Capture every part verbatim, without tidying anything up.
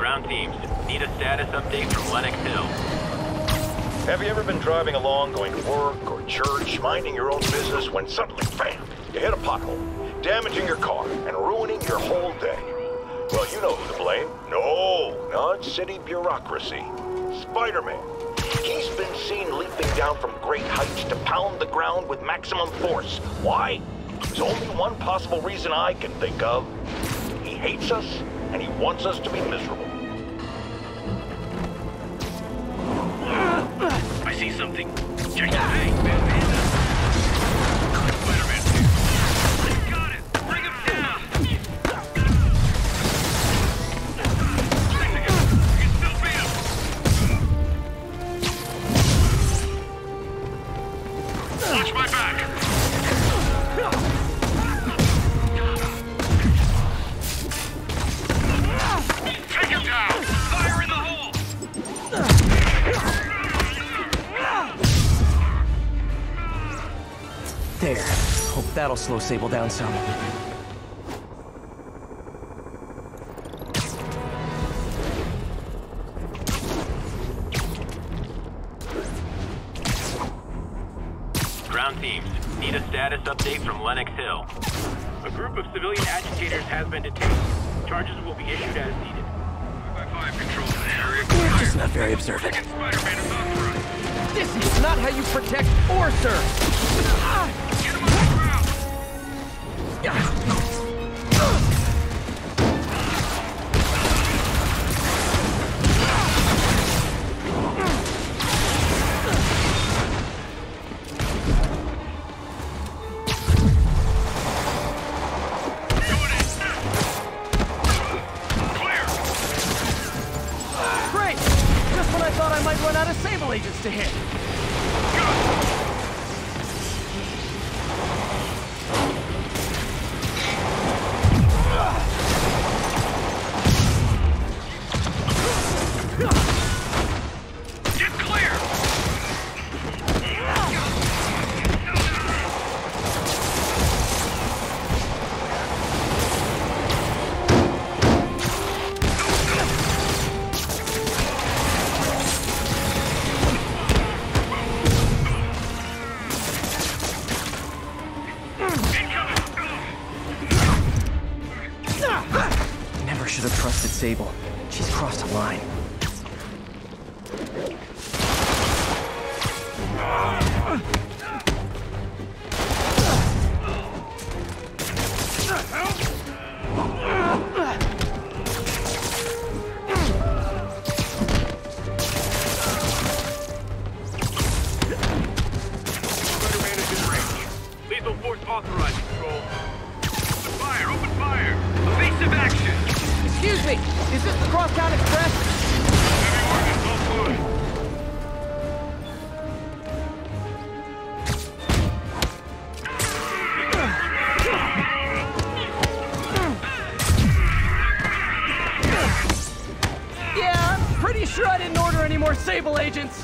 Ground teams, need a status update from Lenox Hill. Have you ever been driving along, going to work or church, minding your own business, when suddenly, bam, you hit a pothole, damaging your car and ruining your whole day? Well, you know who to blame. No, not city bureaucracy. Spider-Man. He's been seen leaping down from great heights to pound the ground with maximum force. Why? There's only one possible reason I can think of. He hates us, and he wants us to be miserable. I see something. Check it out. Hey, man, Spider-Man. Got it. Bring him down. You can still beat him. Watch my back. Take him down. Fire in the hole. There. Hope that'll slow Sable down some. Ground teams, need a status update from Lenox Hill. A group of civilian agitators has been detained. Charges will be issued as needed. five five control in the area. You're just not very observant. Spider-Man is authorized. This is not how you protect or serve! Get him on the ground! Great! Just when I thought I might run out of Sable agents to hit. Get clear! Never should have trusted Sable. She's crossed a line. Spider-Man is in range. Lethal force authorized, control. Open fire, open fire! Evasive action! Excuse me! Is this the Crosstown Express? Heavy ordnance, all fluid. Yeah, I'm pretty sure I didn't order any more Sable agents.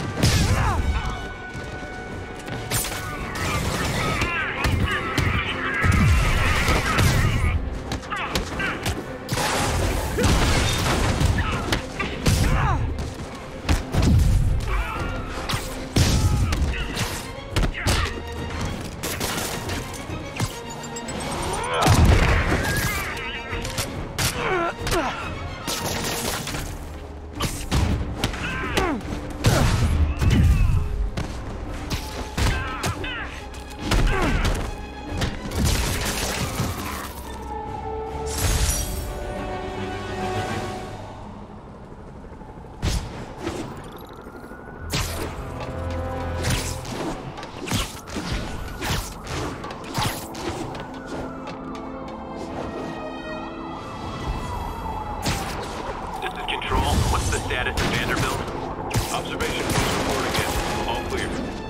What's the status of Vanderbilt? Observation post report again. All clear.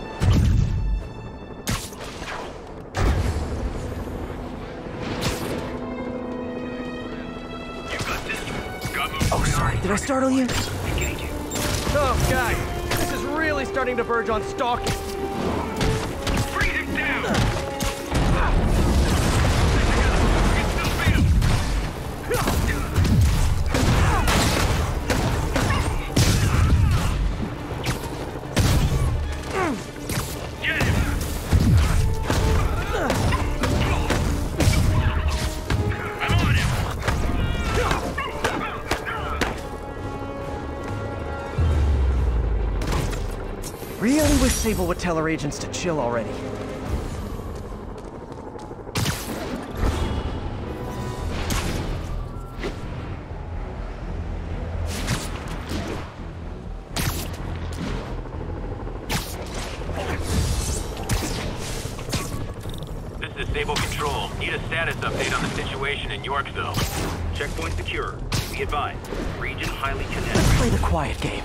You got this. Got moved. Oh, sorry. Did I startle you? Engaging. Oh, guys. This is really starting to verge on stalking. Bring him down! really wish Sable would tell her agents to chill already. This is Sable Control. Need a status update on the situation in Yorkville. Checkpoint secure. Be advised. Region highly contested. Let's play the quiet game.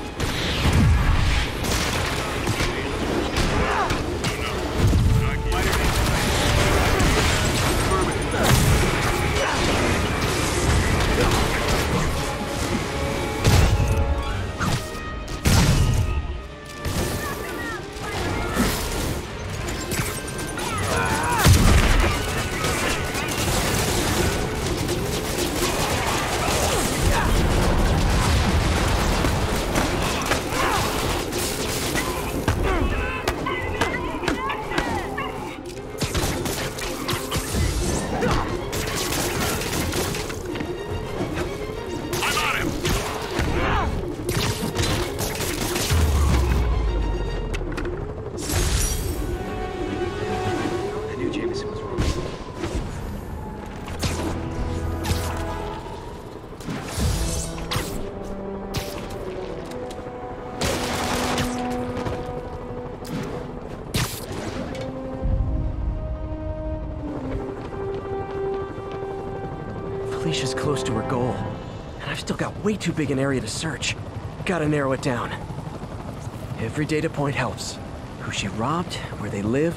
Felicia's close to her goal, and I've still got way too big an area to search. Gotta narrow it down. Every data point helps. Who she robbed, where they live.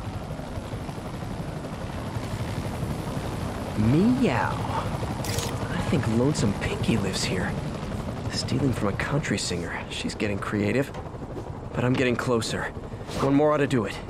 Meow. I think Lonesome Pinky lives here. Stealing from a country singer. She's getting creative. But I'm getting closer. One more ought to do it.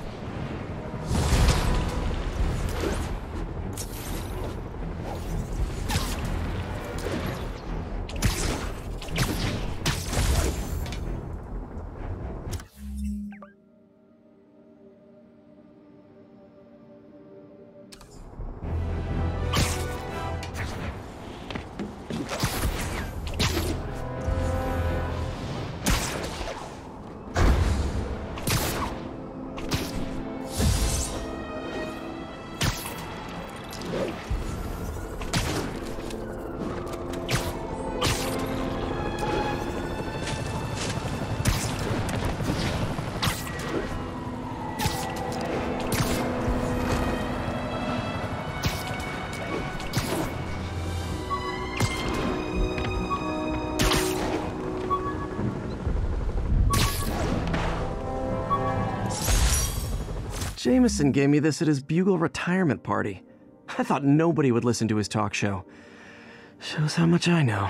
Jameson gave me this at his Bugle retirement party. I thought nobody would listen to his talk show. Shows how much I know.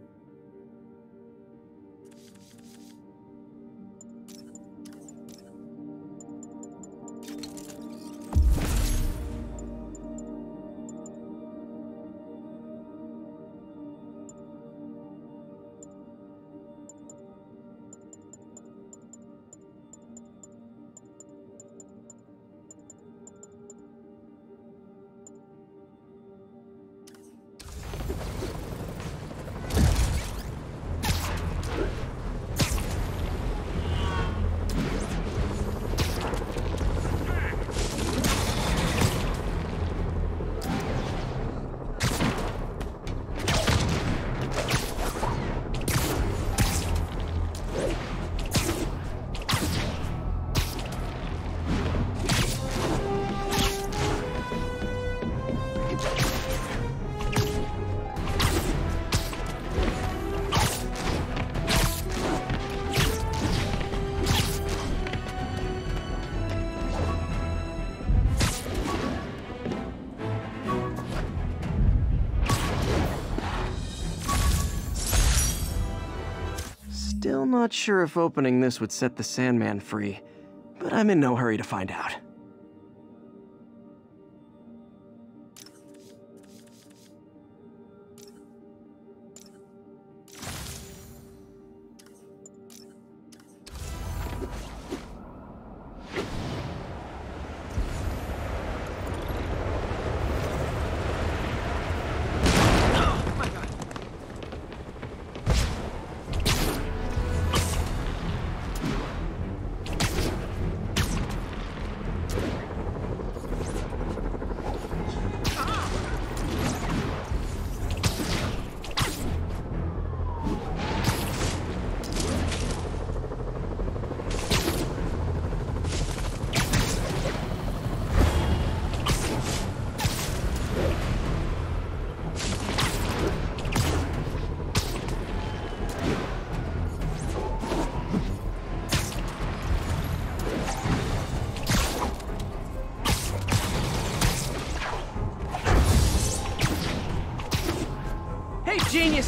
Still not sure if opening this would set the Sandman free, but I'm in no hurry to find out.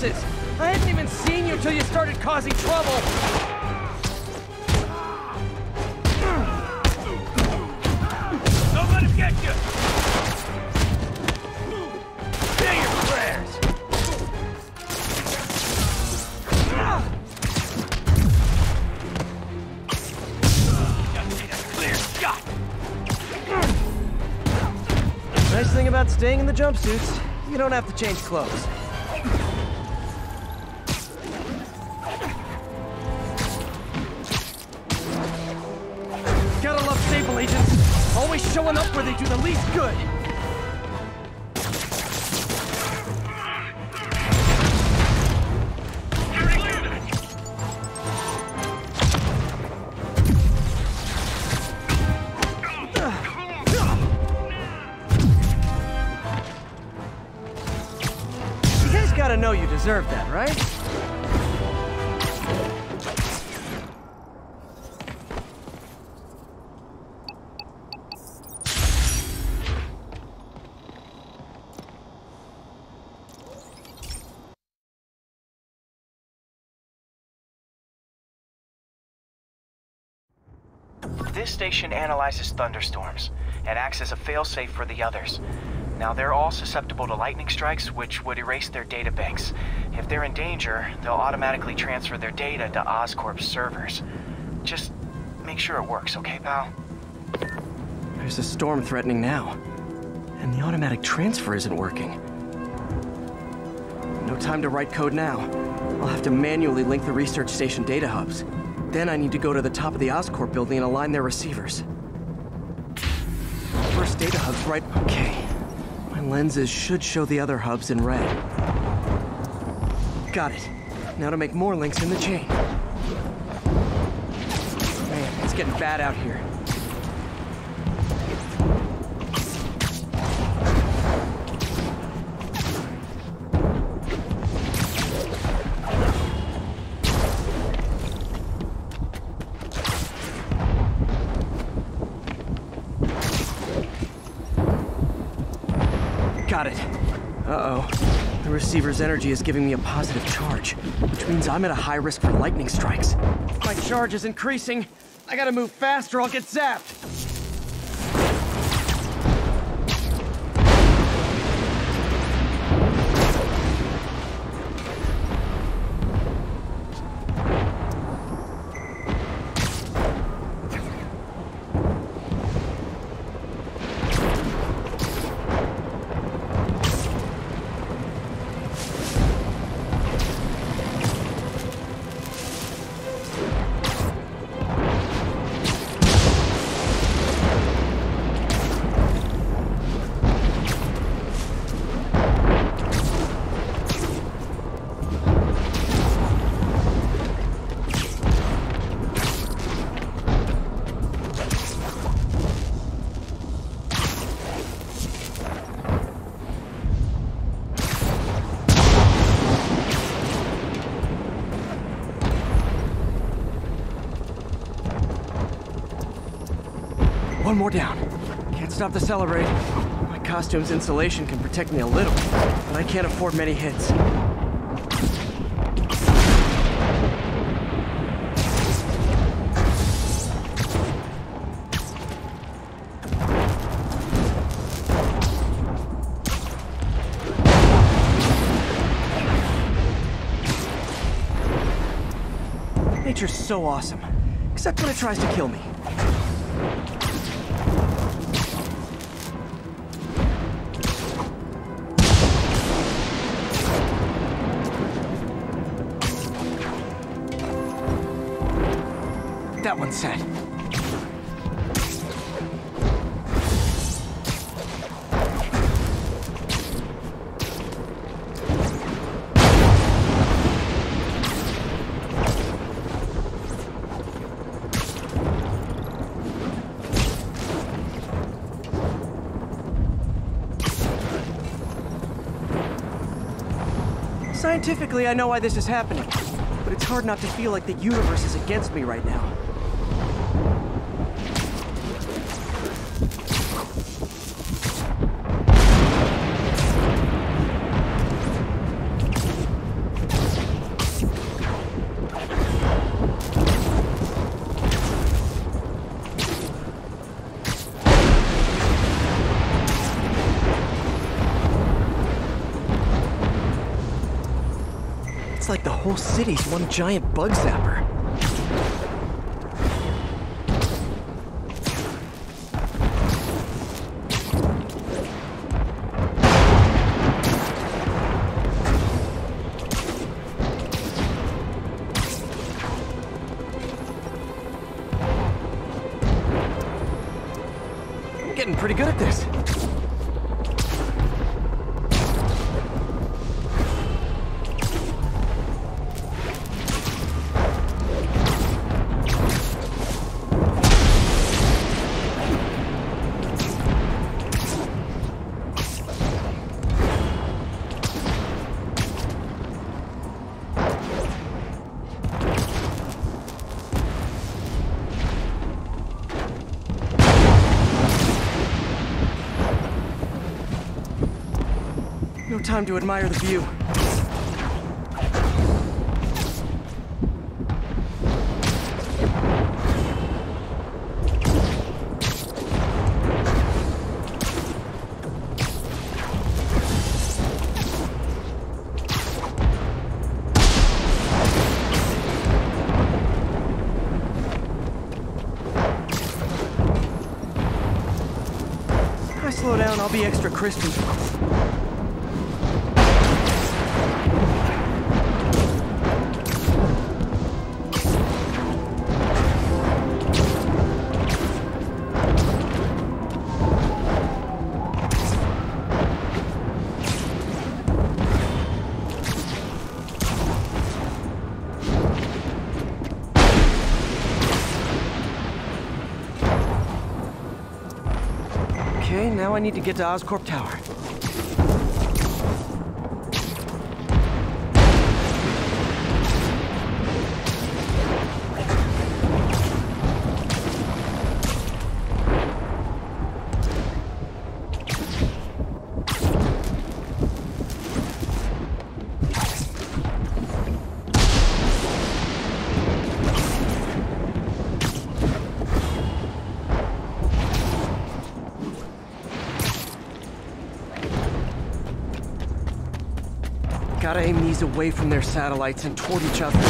excuses! I hadn't even seen you till you started causing trouble! Don't let him get you! Say your prayers! Clear shot! Nice thing about staying in the jumpsuits, you don't have to change clothes. Gotta love Sable agents, always showing up where they do the least good. Gotta know you deserve that, right? This station analyzes thunderstorms and acts as a failsafe for the others. Now, they're all susceptible to lightning strikes, which would erase their databanks. If they're in danger, they'll automatically transfer their data to Oscorp's servers. Just make sure it works, okay, pal? There's a storm threatening now, and the automatic transfer isn't working. No time to write code now. I'll have to manually link the research station data hubs. Then I need to go to the top of the Oscorp building and align their receivers. First data hub's right... Okay. My lenses should show the other hubs in red. Got it. Now to make more links in the chain. Man, it's getting bad out here. Got it. Uh-oh. The receiver's energy is giving me a positive charge, which means I'm at a high risk for lightning strikes. My charge is increasing. I gotta move fast or I'll get zapped. One more down. Can't stop the celebrate. My costume's insulation can protect me a little, but I can't afford many hits. Nature's so awesome, except when it tries to kill me. That one's set. Scientifically, I know why this is happening, but it's hard not to feel like the universe is against me right now. It's like the whole city's one giant bug zapper. I'm getting pretty good at this. No time to admire the view. If I slow down, I'll be extra crispy. Okay, now I need to get to Oscorp Tower. Gotta aim these away from their satellites and toward each other.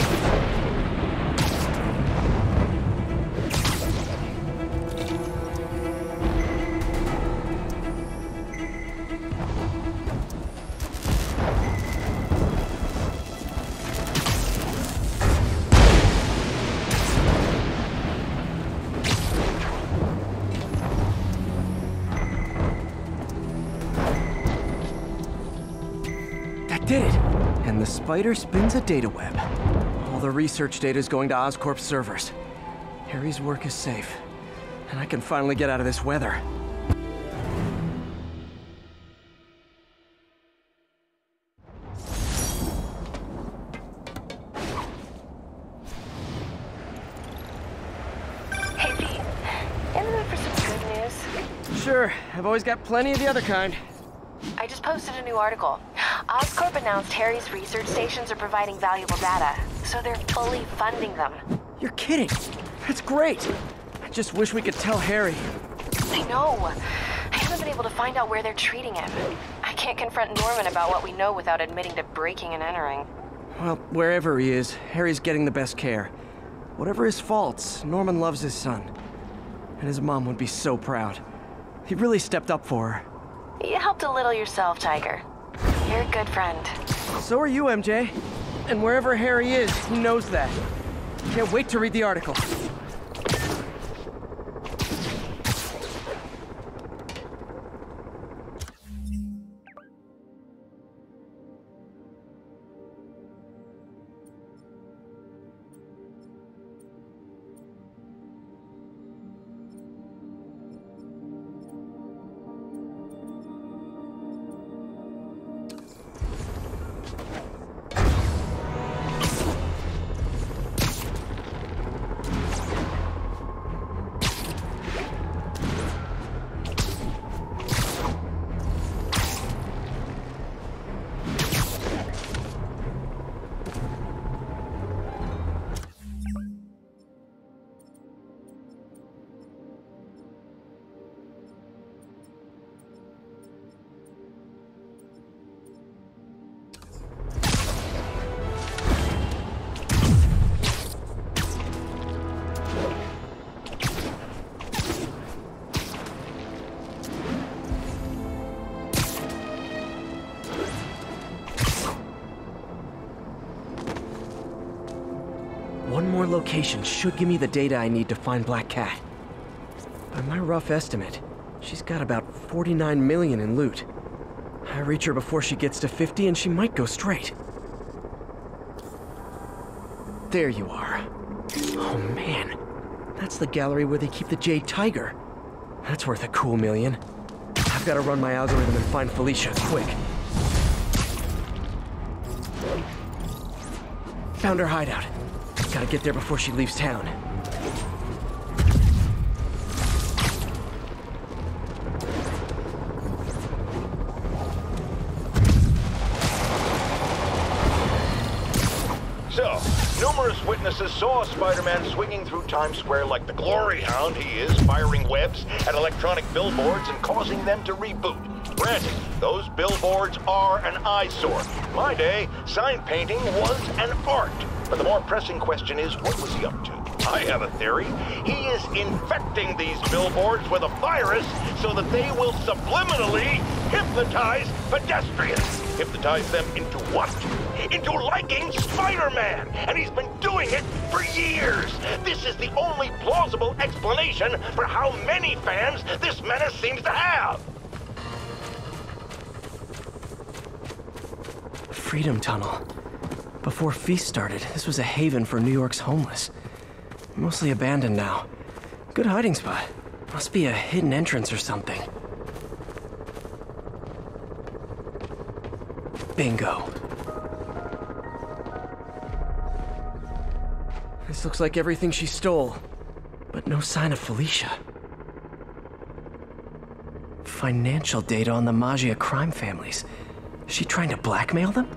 Did it! And the spider spins a data web. All the research data is going to Oscorp's servers. Harry's work is safe, and I can finally get out of this weather. Hey Pete, in the mood for some good news? Sure, I've always got plenty of the other kind. I just posted a new article. Oscorp announced Harry's research stations are providing valuable data, so they're fully funding them. You're kidding! That's great! I just wish we could tell Harry. I know. I haven't been able to find out where they're treating him. I can't confront Norman about what we know without admitting to breaking and entering. Well, wherever he is, Harry's getting the best care. Whatever his faults, Norman loves his son. And his mom would be so proud. He really stepped up for her. You helped a little yourself, Tiger. You're a good friend. So are you, M J. And wherever Harry is, he knows that. Can't wait to read the article. One more location should give me the data I need to find Black Cat. By my rough estimate, she's got about forty-nine million in loot. I reach her before she gets to fifty and she might go straight. There you are. Oh man, that's the gallery where they keep the Jade Tiger. That's worth a cool million. I've got to run my algorithm and find Felicia, quick. Found her hideout. Gotta get there before she leaves town. So, numerous witnesses saw Spider-Man swinging through Times Square like the glory hound he is, firing webs at electronic billboards and causing them to reboot. Granted, those billboards are an eyesore. In my day, sign painting was an art. But the more pressing question is, what was he up to? I have a theory. He is infecting these billboards with a virus so that they will subliminally hypnotize pedestrians. Hypnotize them into what? Into liking Spider-Man! And he's been doing it for years! This is the only plausible explanation for how many fans this menace seems to have! Freedom Tunnel. Before Feast started, this was a haven for New York's homeless. Mostly abandoned now. Good hiding spot. Must be a hidden entrance or something. Bingo. This looks like everything she stole, but no sign of Felicia. Financial data on the Maggia crime families. Is she trying to blackmail them?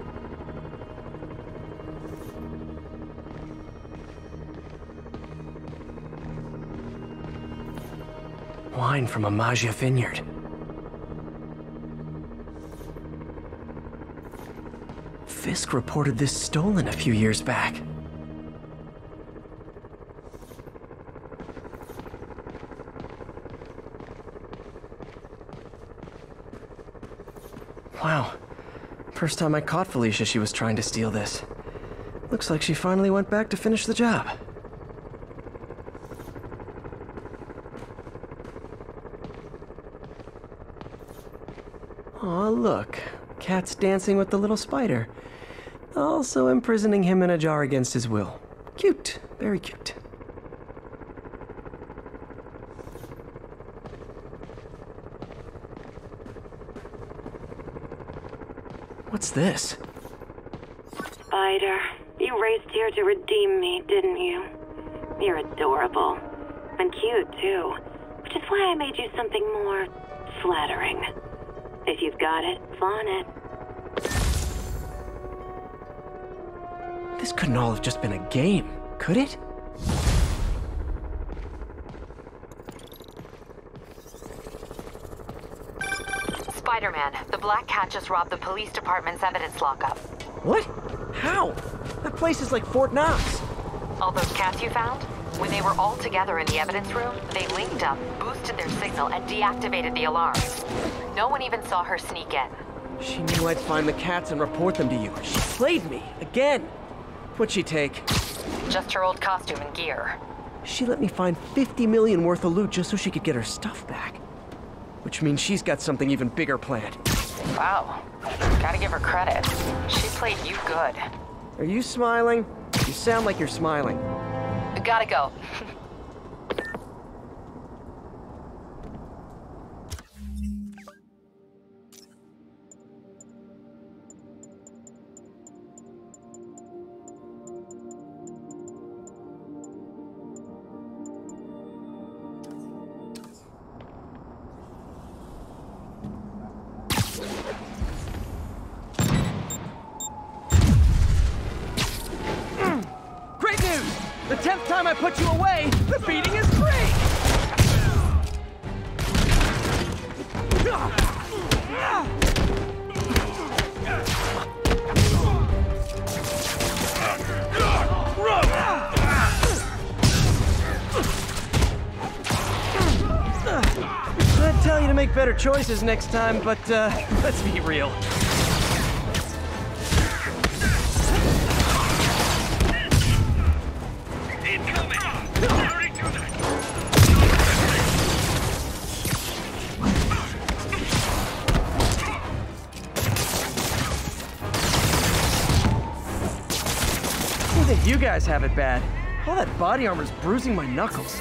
Wine from a Maggia vineyard. Fisk reported this stolen a few years back. Wow. First time I caught Felicia, she was trying to steal this. Looks like she finally went back to finish the job. Aw, look. Cat's dancing with the little spider. Also imprisoning him in a jar against his will. Cute. Very cute. What's this? Spider, you raced here to redeem me, didn't you? You're adorable. And cute, too. Which is why I made you something more flattering. If you've got it, flaunt it. This couldn't all have just been a game, could it? Spider-Man, the Black Cat just robbed the police department's evidence lockup. What? How? That place is like Fort Knox. All those cats you found? When they were all together in the evidence room, they linked up, boosted their signal, and deactivated the alarms. No one even saw her sneak in. She knew I'd find the cats and report them to you. She played me, again. What'd she take? Just her old costume and gear. She let me find fifty million worth of loot just so she could get her stuff back. Which means she's got something even bigger planned. Wow. Gotta give her credit. She played you good. Are you smiling? You sound like you're smiling. Gotta go. Great news! The tenth time I put you away, the beating is free! I'd tell you to make better choices next time, but uh, let's be real. think you guys have it bad. All that body armor's bruising my knuckles.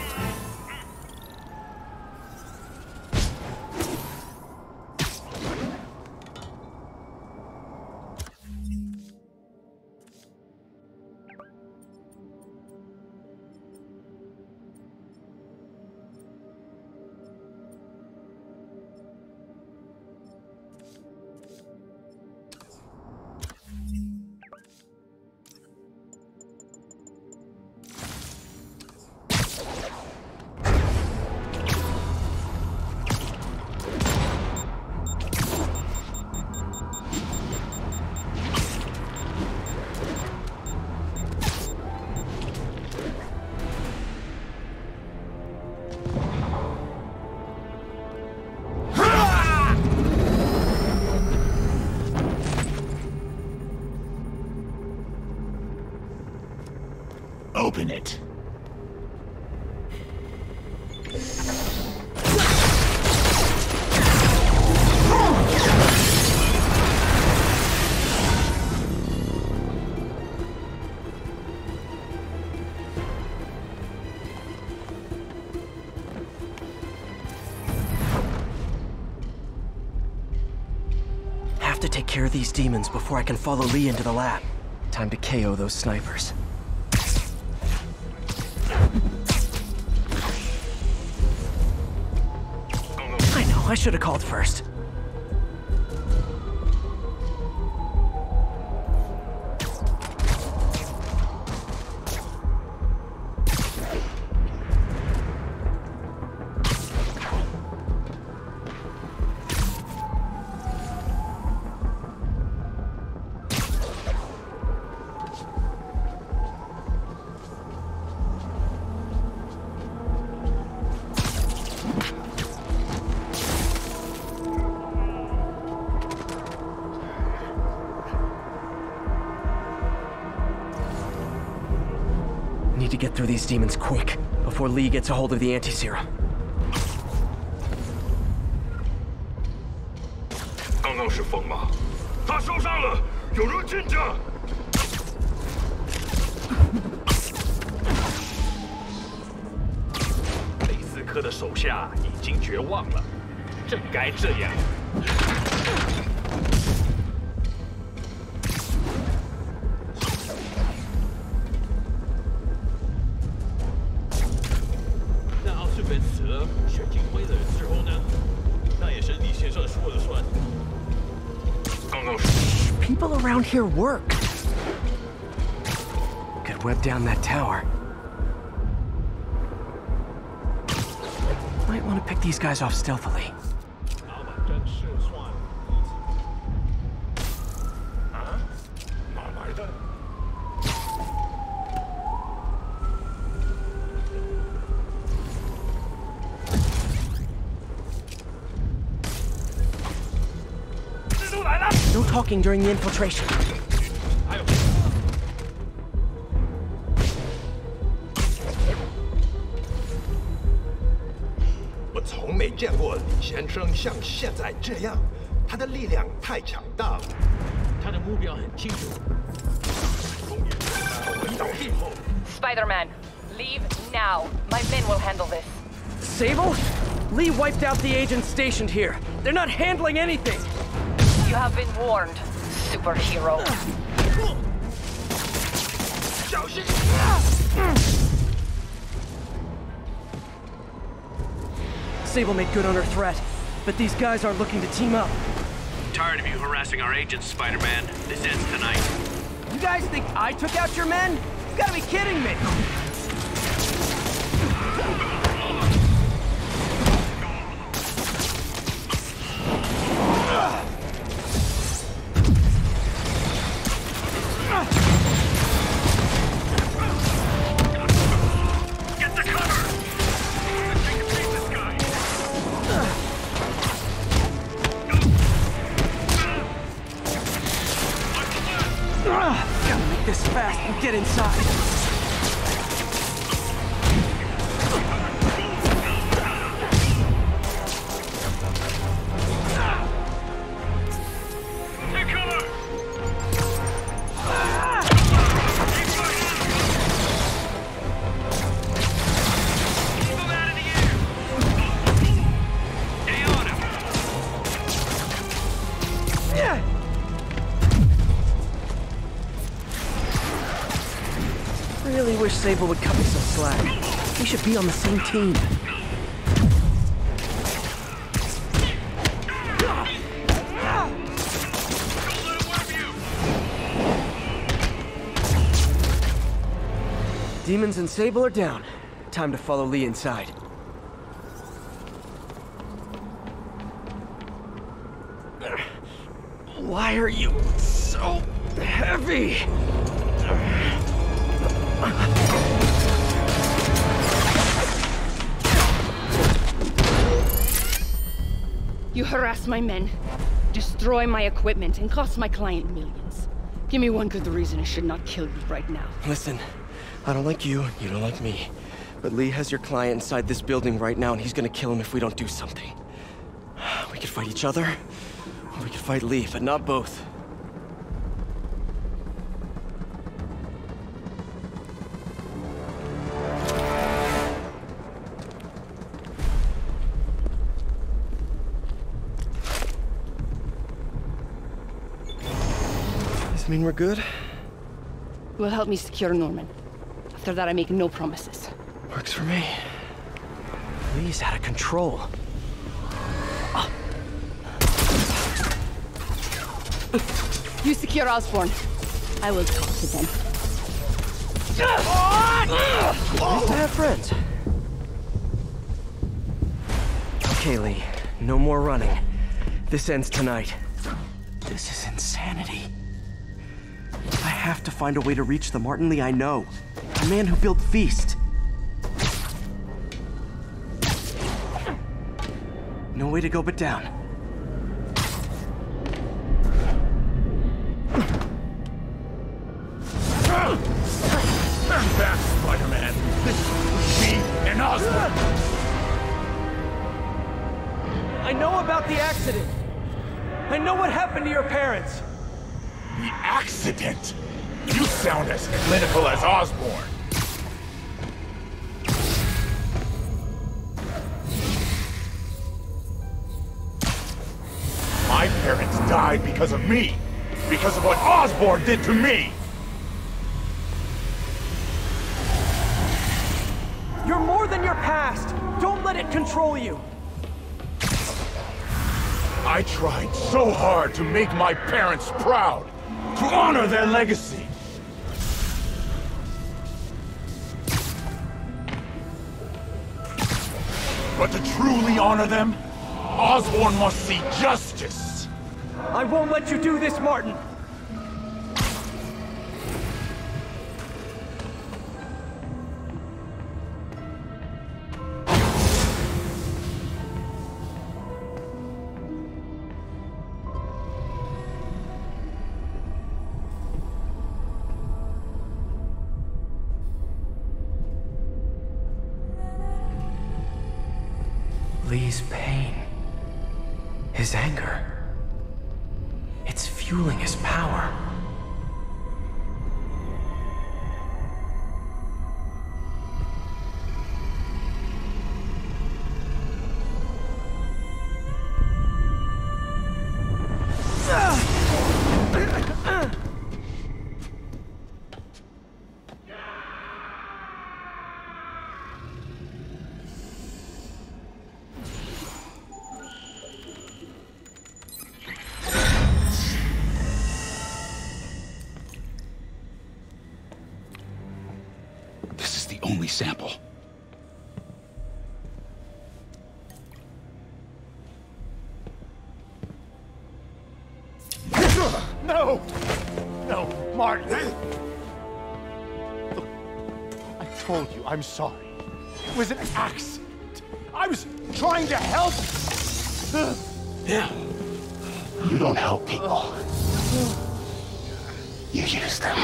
Open it. Have to take care of these demons before I can follow Lee into the lab. Time to K O those snipers. I know, I should have called first. Need to get through these demons quick, before Lee gets a hold of the anti-serum. 刚刚是疯吗？他受伤了，有人进去。雷斯科的手下已经绝望了，正该这样。 People around here work. Could web down that tower. Might want to pick these guys off stealthily. No talking during the infiltration. 我从没见过李先生像现在这样，他的力量太强大了。他的目标很清楚。回到以后。 Spider-Man, leave now. My men will handle this. Sable? Lee wiped out the agents stationed here. They're not handling anything. You have been warned, superhero. Sable made good on her threat, but these guys are looking to team up. Tired of you harassing our agents, Spider-Man. This ends tonight. You guys think I took out your men? You gotta be kidding me! This fast and get inside. Take cover! Really wish Sable would cut me some slack. We should be on the same team. Demons and Sable are down. Time to follow Lee inside. Why are you so heavy? You harass my men, destroy my equipment, and cost my client millions. Give me one good reason I should not kill you right now. Listen, I don't like you, you don't like me. But Lee has your client inside this building right now, and he's gonna kill him if we don't do something. We could fight each other, or we could fight Lee, but not both. Does mean we're good? You will help me secure Norman. After that, I make no promises. Works for me. Lee's out of control. Oh. You secure Osborn. I will talk to them. Nice to have friends. Okay, Lee. No more running. This ends tonight. This is insanity. I have to find a way to reach the Martin Lee I know. The man who built Feast. No way to go but down. Turn back, Spider-Man. This is me and Osborn. I know about the accident. I know what happened to your parents. The accident? You sound as clinical as Osborn. My parents died because of me. Because of what Osborn did to me. You're more than your past. Don't let it control you. I tried so hard to make my parents proud. To honor their legacy. But to truly honor them, Osborn must see justice. I won't let you do this, Martin. Lee's pain, his anger, it's fueling his power. Only sample. No! No, Martin! Look, I told you I'm sorry. It was an accident. I was trying to help. Yeah. You don't help people. You use them.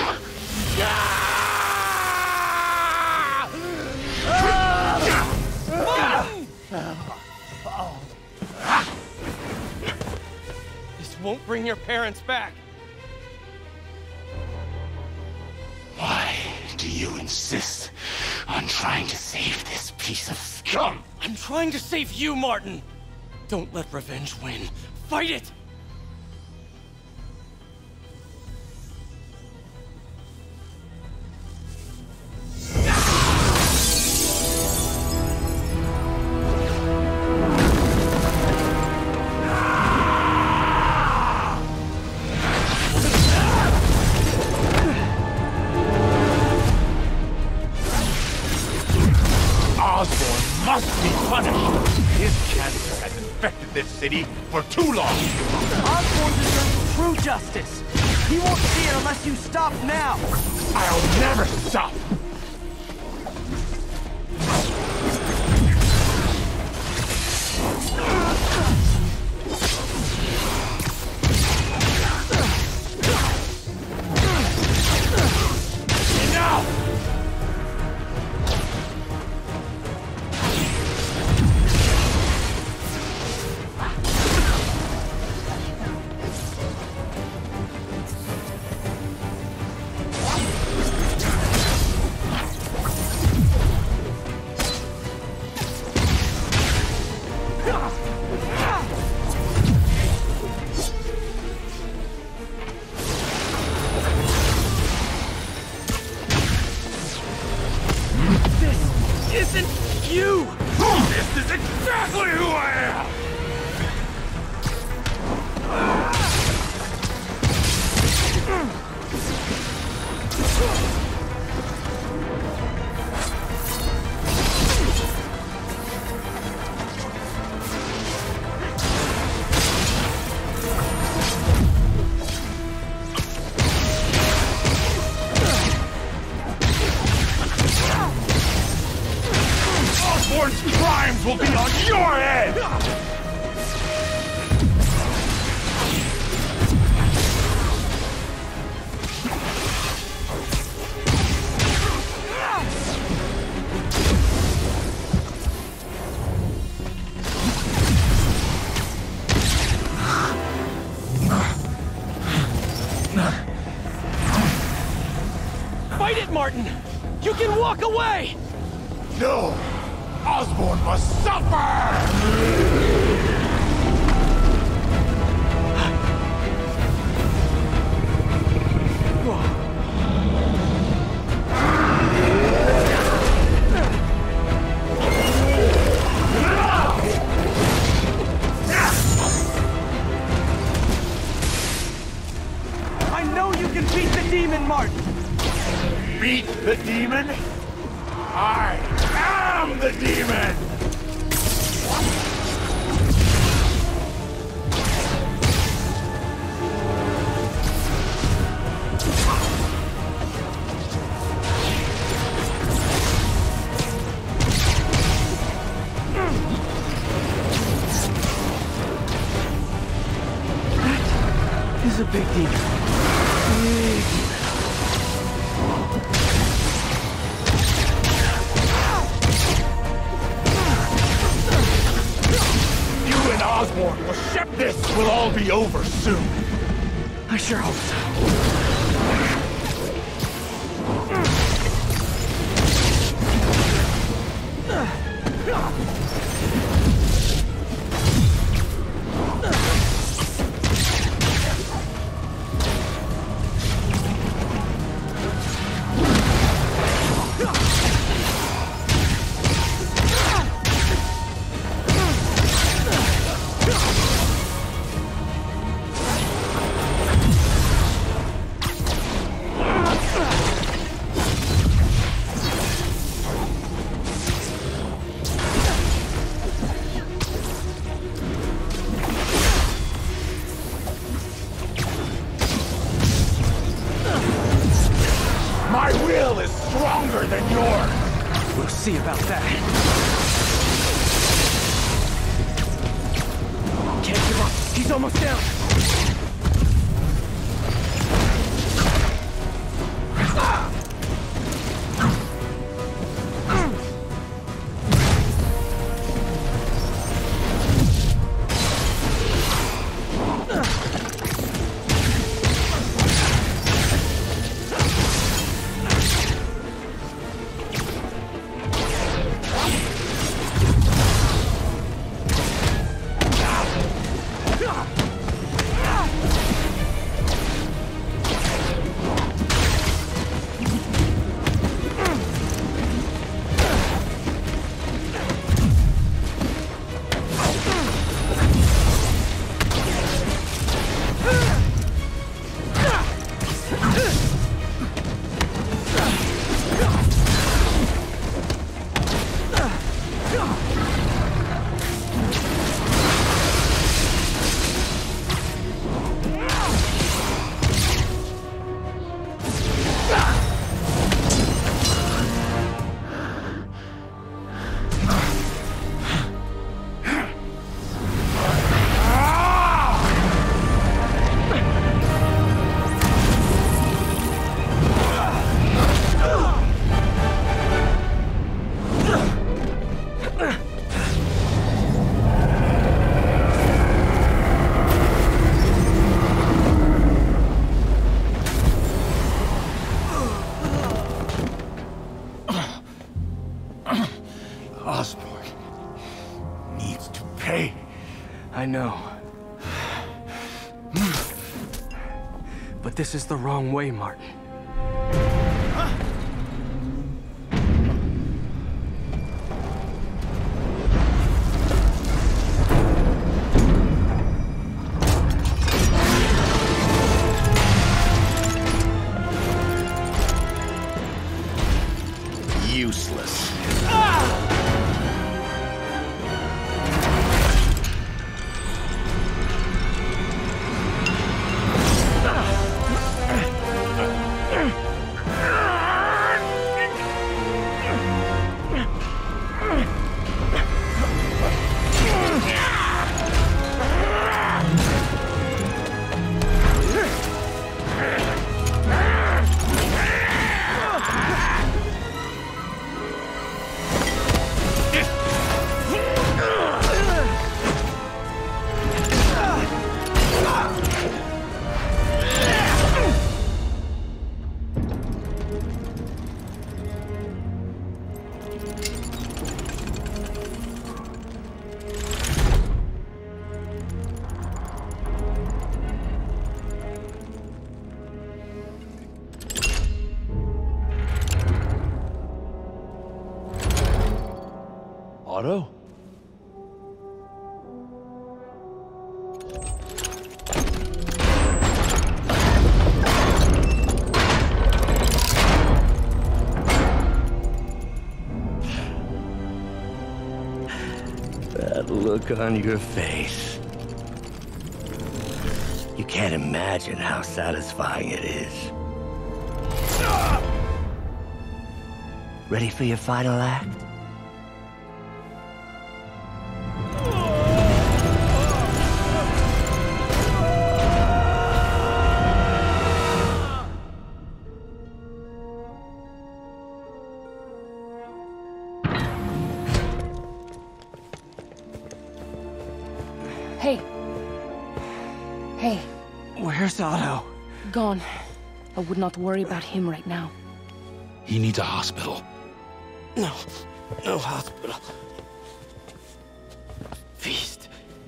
This won't bring your parents back. Why do you insist on trying to save this piece of scum? I'm trying to save you, Martin. Don't let revenge win. Fight it! punished. His cancer has infected this city for too long. Osborn deserves true justice. He won't see it unless you stop now. I'll never stop. Crimes will be on your head! Fight it, Martin! You can walk away! No! Osborn must suffer! I know you can beat the demon, Martin! Beat the demon? I am the demon! That is a big demon. Big demon. Osborn will ship this will all be over soon. I sure hope so. My will is stronger than yours. We'll see about that. Can't give up. He's almost down. I know. But this is the wrong way, Martin. Useless. Otto? That look on your face. You can't imagine how satisfying it is. Ready for your final act? Hey. Hey. Where's Otto? Gone. I would not worry about him right now. He needs a hospital. No. No hospital. Feast.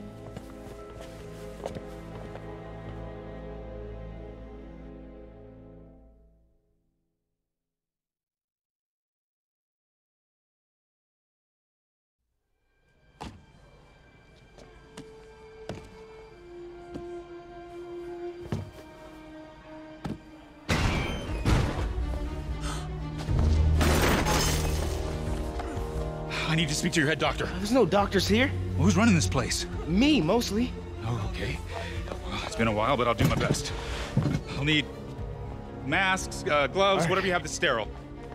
I need to speak to your head doctor. There's no doctors here. Well, who's running this place? Me, mostly. Oh, okay. Well, it's been a while, but I'll do my best. I'll need masks, uh, gloves, right. Whatever you have that's sterile.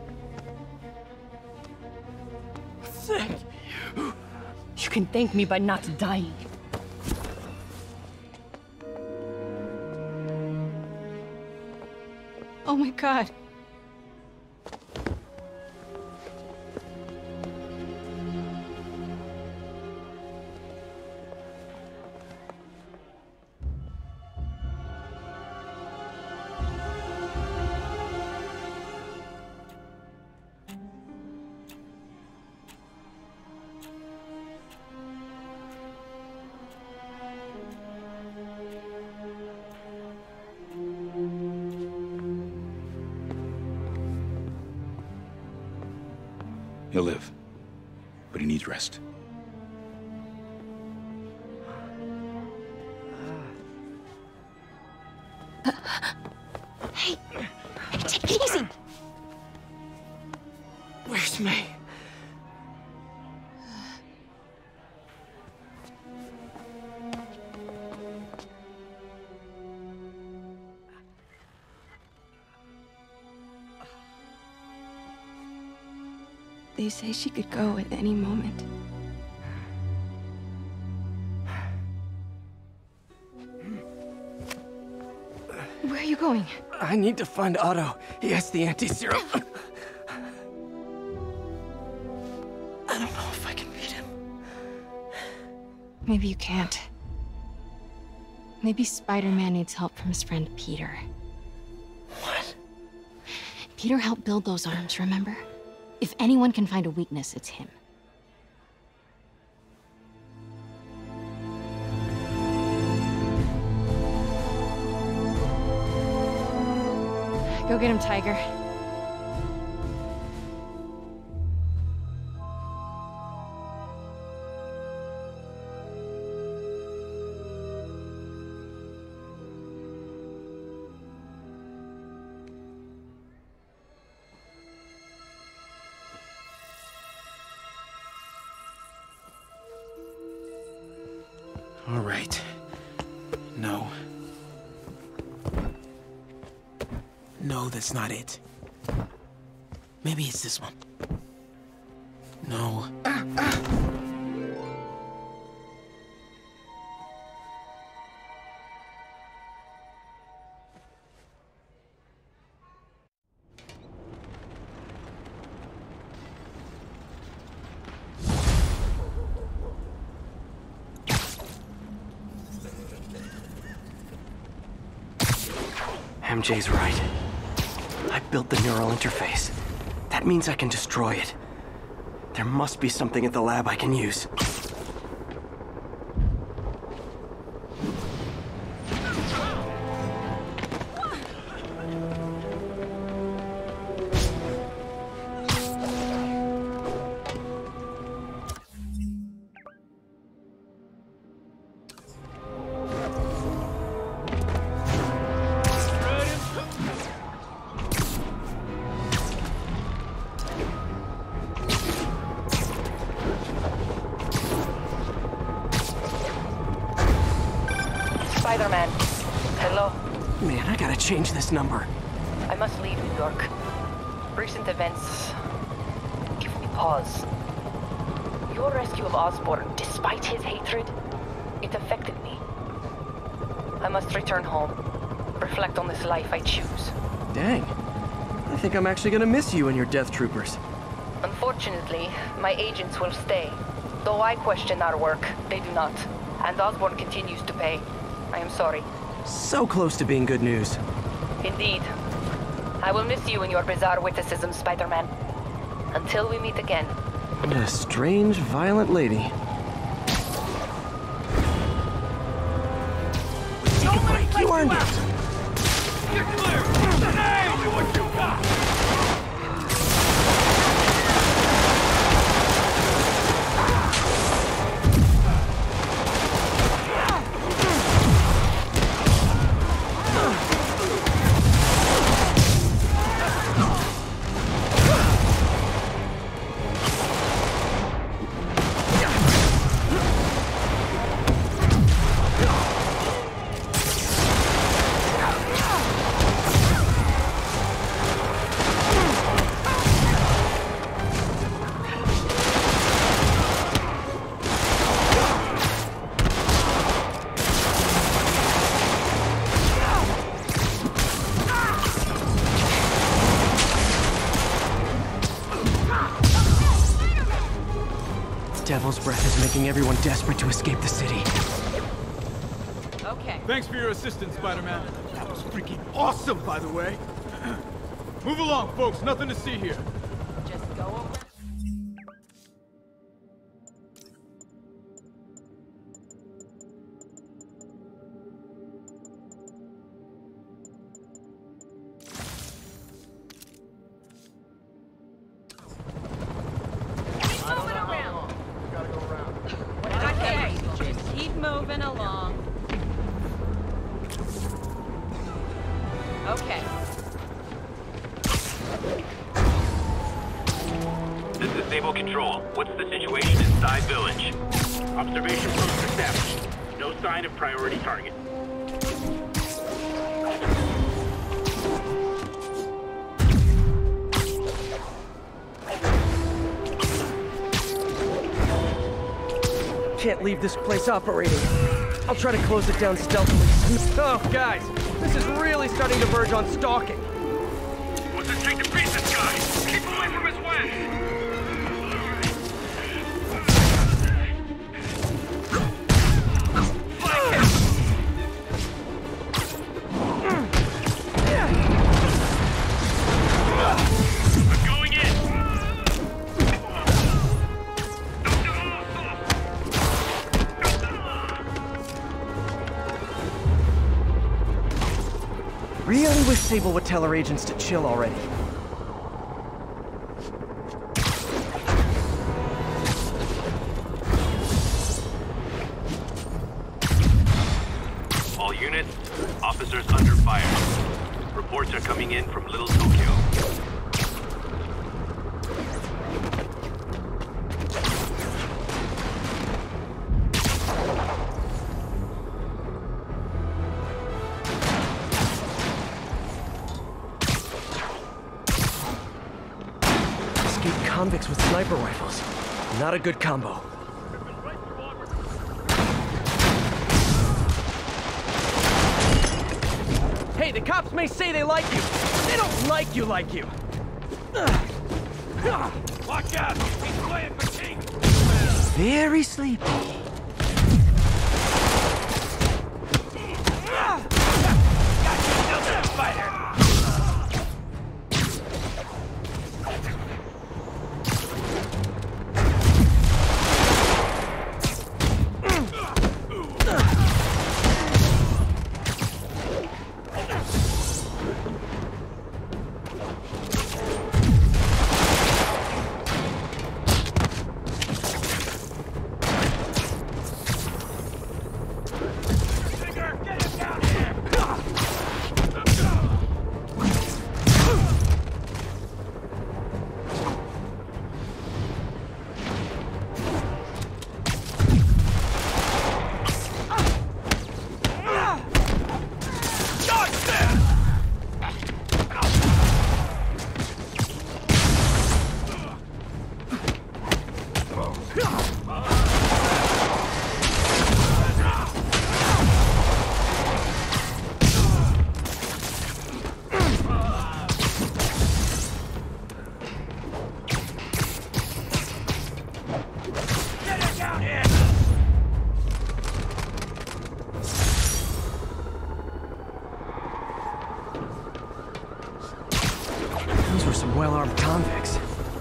Thank you. You can thank me by not dying. Oh my God. He'll live, but he needs rest. Hey, take it easy. Where's May? They say she could go at any moment. Where are you going? I need to find Otto. He has the anti-serum. I don't know if I can beat him. Maybe you can't. Maybe Spider-Man needs help from his friend Peter. What? Peter helped build those arms, remember? If anyone can find a weakness, it's him. get him, Tiger. All right. No. No, that's not it. Maybe it's this one. No. Ah, ah. M J's right. I built the neural interface. That means I can destroy it. There must be something at the lab I can use. Spider-Man. Hello. Man, I gotta change this number. I must leave New York. Recent events give me pause. Your rescue of Osborn, despite his hatred, it affected me. I must return home. Reflect on this life I choose. Dang. I think I'm actually gonna miss you and your death troopers. Unfortunately, my agents will stay. Though I question our work, they do not. And Osborn continues to pay. I am sorry. So close to being good news. Indeed. I will miss you and your bizarre witticism, Spider-Man. Until we meet again. What a strange, violent lady. You earned it! You're clear! Hey! Tell me what you got! Devil's breath is making everyone desperate to escape the city. Okay. Thanks for your assistance, Spider-Man. That was freaking awesome, by the way. Move along, folks. Nothing to see here. Just go over. Moving along. Okay. This is Sable Control. What's the situation inside Village? Observation post established. No sign of priority target. Can't leave this place operating. I'll try to close it down stealthily. Oh, guys, this is really starting to verge on stalking. What's it take to beat this guy? Keep away from his way! I'm going in! Really wish Sable would tell her agents to chill already. All units, officers under fire. Reports are coming in from Little Tokyo. Escaped convicts with sniper rifles. Not a good combo. Hey, the cops may say they like you. They don't like you like you. Watch out! He's playing for king! Very sleepy. Those were some well-armed convicts.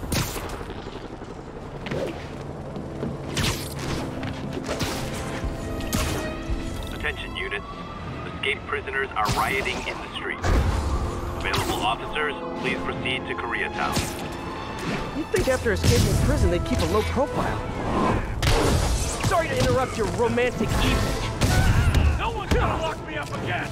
Attention units. Escaped prisoners are rioting in the streets. Available officers, please proceed to Koreatown. You'd think after escaping prison they'd keep a low profile. Sorry to interrupt your romantic evening. No one's gonna lock me up again!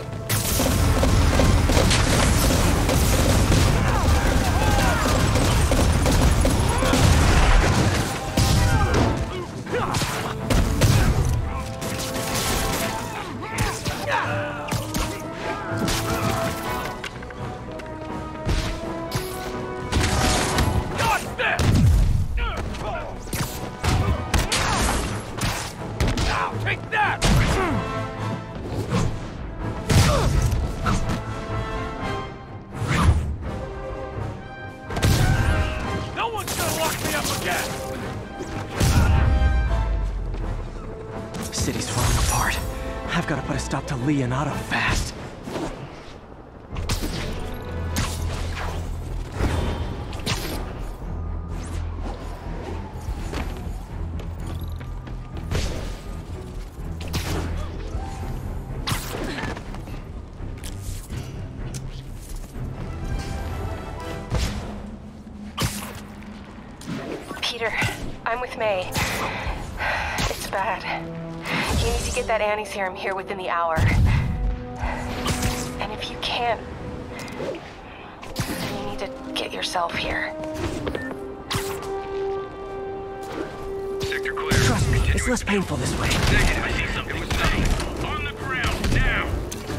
Take that! No one's gonna lock me up again! City's falling apart. I've got to put a stop to Lee and Otto fast. Peter, I'm with May. It's bad. You need to get that anti-serum here within the hour. And if you can't, you need to get yourself here. Sector clear. Trust me, it's less painful this way. Negative. I see something with May. On the ground, now!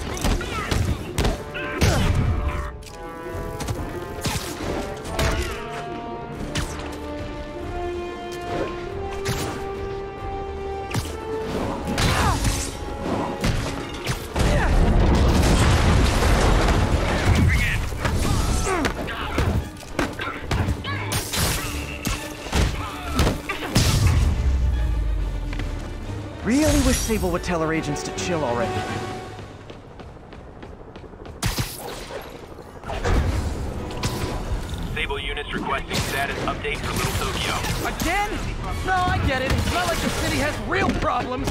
Really wish Sable would tell her agents to chill already. Sable units requesting status update for Little Tokyo. Again? No, I get it. It's not like the city has real problems.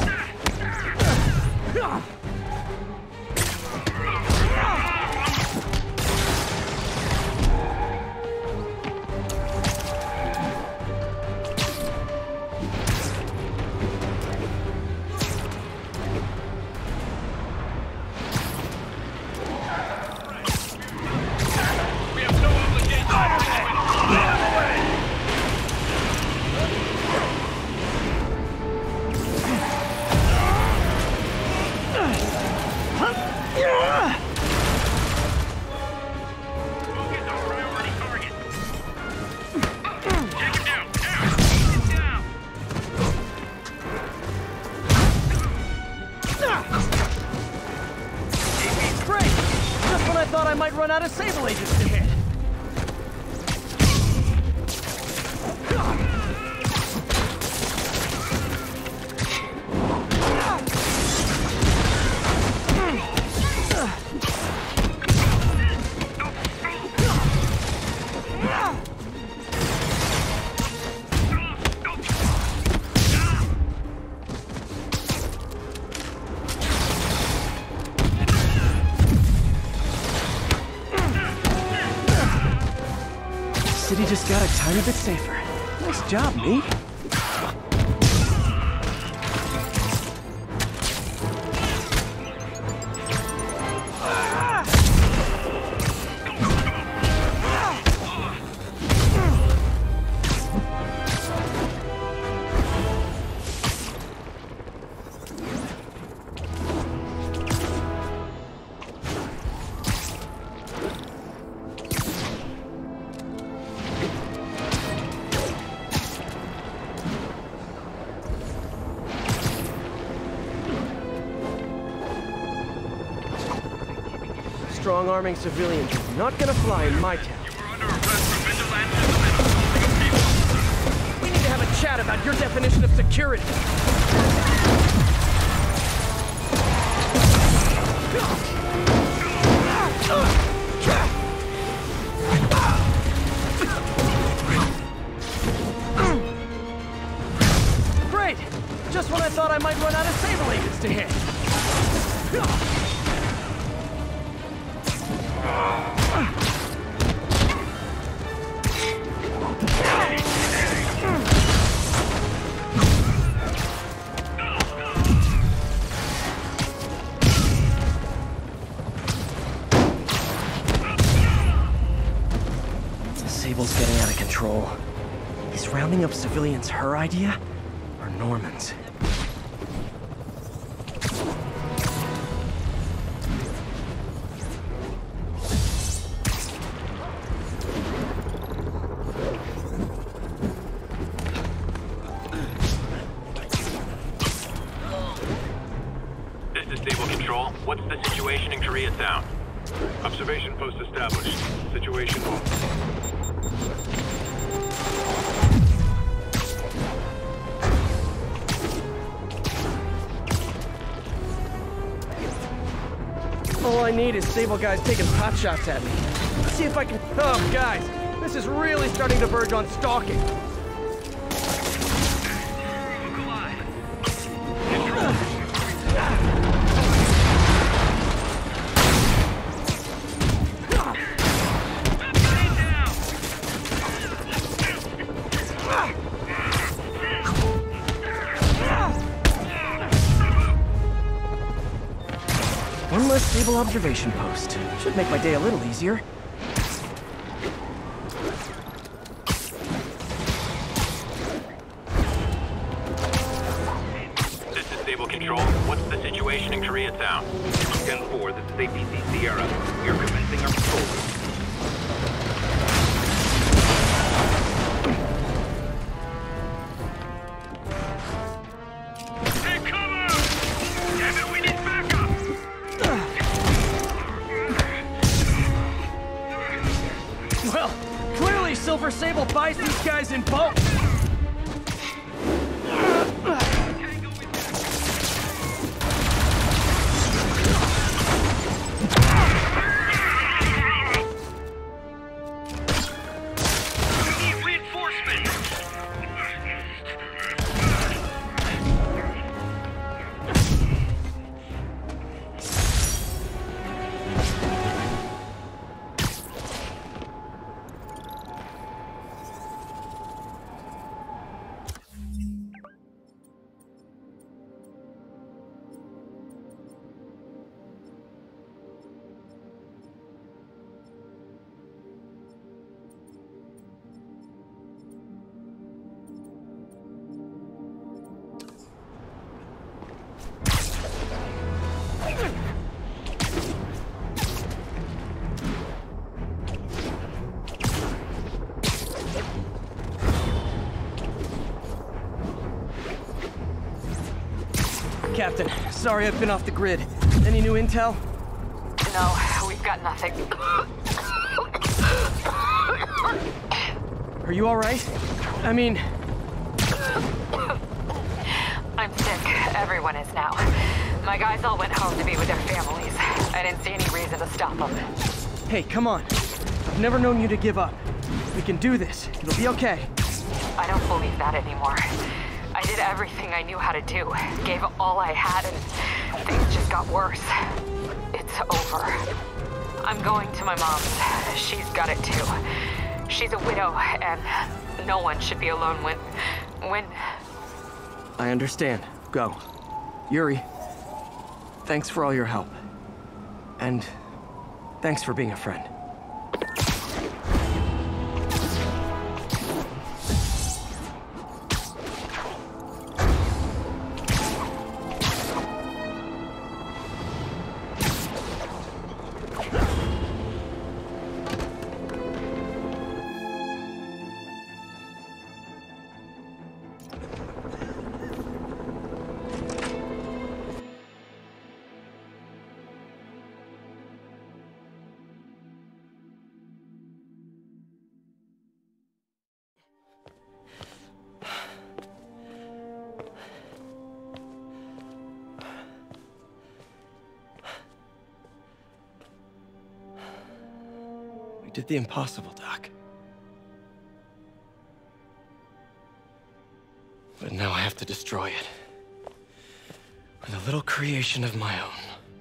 just got a tiny bit safer. Nice job, me. Strong-arming civilians is not gonna fly in my town. You are under arrest for vigilantism and assaulting of people. We need to have a chat about your definition of security. Great! Just when I thought I might run out of Sable agents to hit. Sable's getting out of control. Is rounding up civilians her idea? Or Norman's? This is Sable Control. What's the situation in Koreatown? Observation post established. Situation normal. All I need is Sable guys taking pot shots at me. Let's see if I can... Oh, guys, this is really starting to verge on stalking. One less Sable observation post. Should make my day a little easier. This is Sable Control. What's the situation in Koreatown? ten four, this is A P C Sierra. We are commencing our patrol. Well, clearly Silver Sable buys these guys in bulk. Captain, sorry I've been off the grid. Any new intel? No, we've got nothing. Are you all right? I mean... I'm sick. Everyone is now. My guys all went home to be with their families. I didn't see any reason to stop them. Hey, come on. I've never known you to give up. We can do this. It'll be okay. I don't believe that anymore. I did everything I knew how to do. Gave all I had and things just got worse. It's over. I'm going to my mom's. She's got it too. She's a widow, and no one should be alone when... when... I understand. Go. Yuri, thanks for all your help. And thanks for being a friend. Did the impossible, Doc. But now I have to destroy it. With a little creation of my own.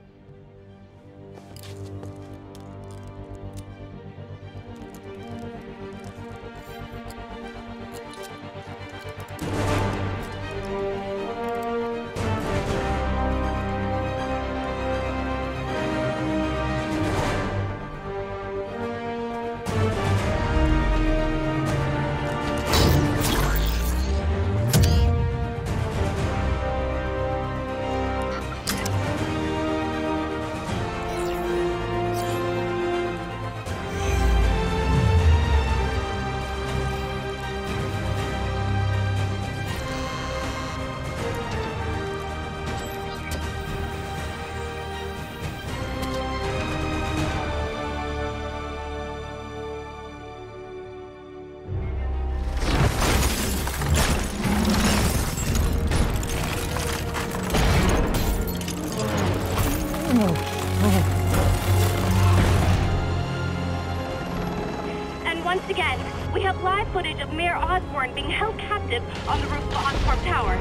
Once again, we have live footage of Mayor Osborn being held captive on the roof of Oscorp Tower.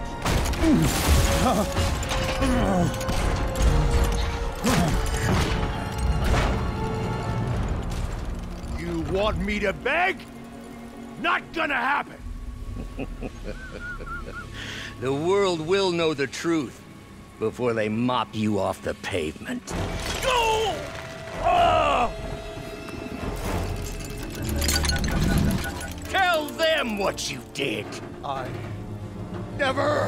You want me to beg? Not gonna happen! The world will know the truth before they mop you off the pavement. Go! Oh! Tell them what you did. I never.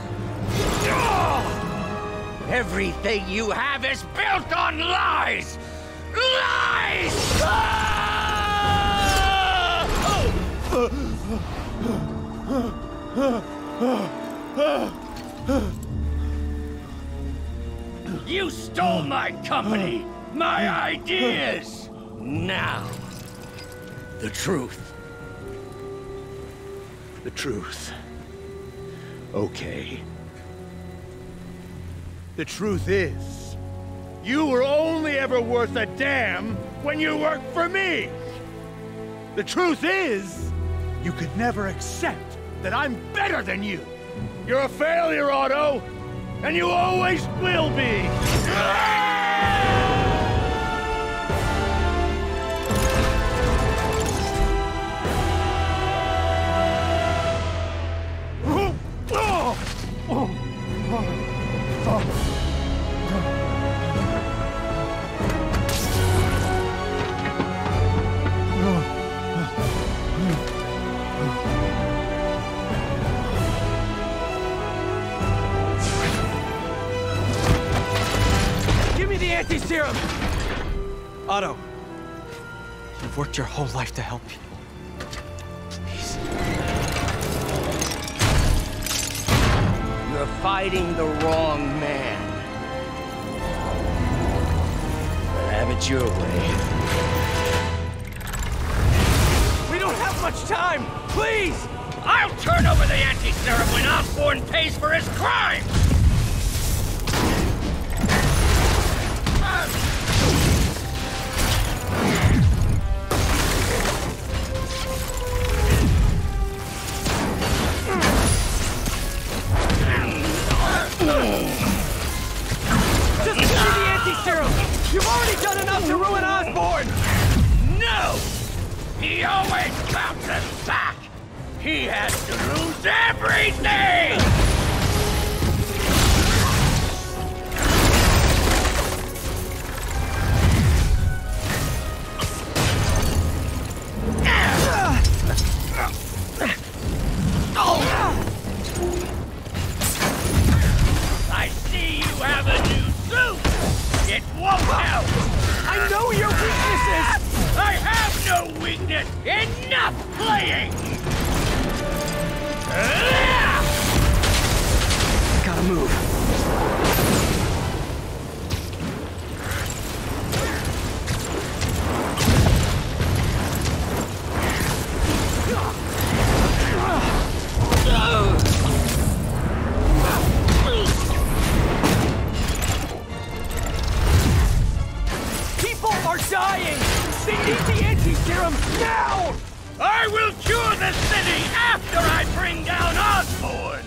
Everything you have is built on lies. Lies! You stole my company, my ideas. Now, the truth. The truth. Okay. The truth is, you were only ever worth a damn when you worked for me. The truth is, you could never accept that I'm better than you. You're a failure, Otto, and you always will be. Anti-serum! Otto, you've worked your whole life to help people. Please. You're fighting the wrong man. But have it your way. We don't have much time! Please! I'll turn over the anti-serum when Osborn pays for his crime! Just give me the anti-serum! You've already done enough to ruin Osborn! No! He He always bounces back! He has to lose everything! I see you have a new suit! It won't help! I know your weaknesses! I have no weakness! Enough playing! Gotta move. People are dying! They need the anti-serum now! I will cure the city after I bring down Osborn!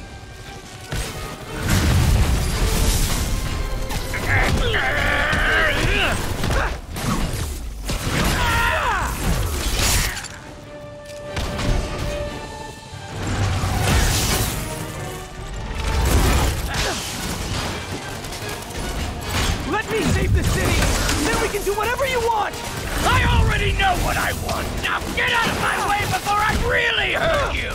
Let me save the city! Then we can do whatever you want! I already know what I want! Now get out of my way before I really hurt you!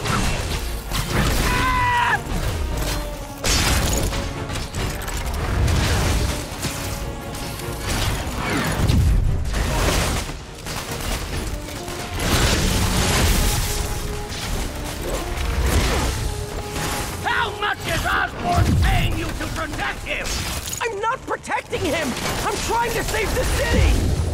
How much is Osborn paying you to protect him? I'm not protecting him! I'm trying to save the city!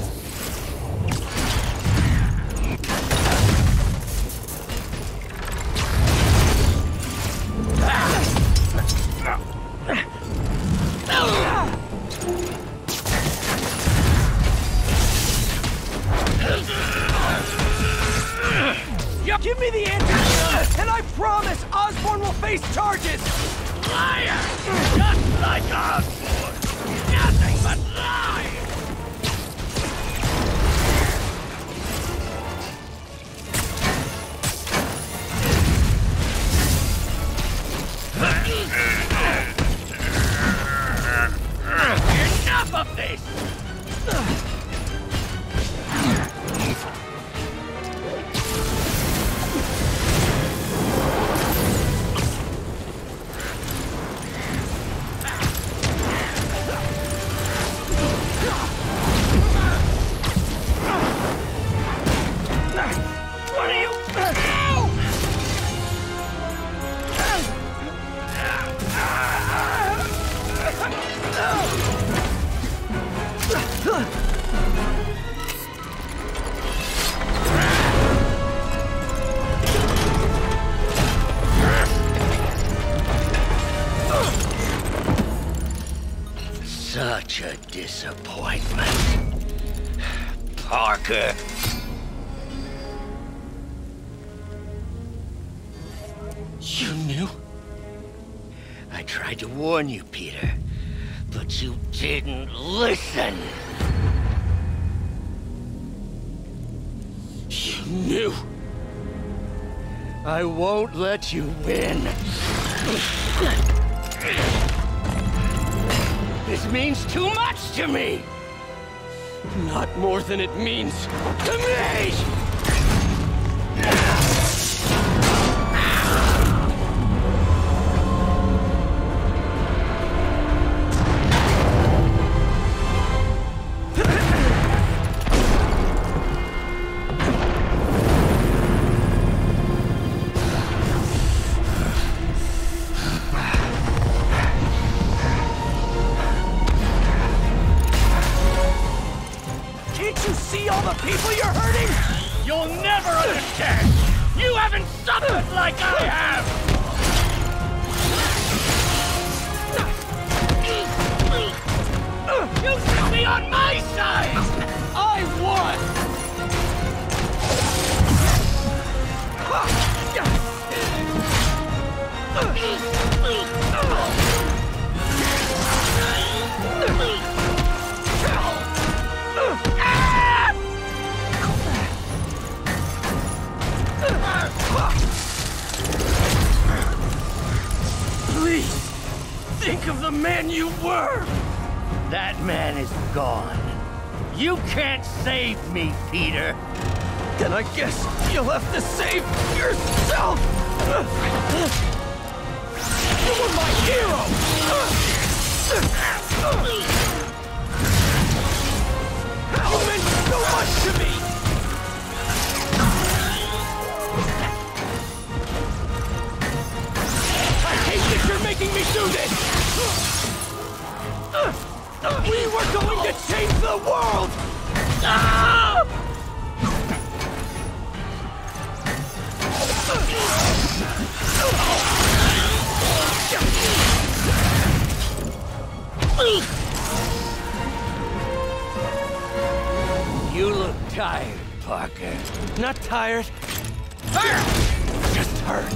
Give me the antidote, and I promise Osborn will face charges! Liar! Just like Osborn! Nothing but lies! Enough of this! What are you... Such a disappointment. Parker. You knew? I tried to warn you, Peter, but you didn't listen. You knew. I won't let you win. This means too much to me! Not more than it means to me! Can't you see all the people you're hurting? You'll never understand! You haven't suffered like I have! You should be on my side! I won! man you were! That man is gone. You can't save me, Peter. Then I guess you'll have to save yourself! You were my hero! You meant so much to me! I hate that you're making me do this! We were going to change the world! Ah! You look tired, Parker. Not tired. Just hurt.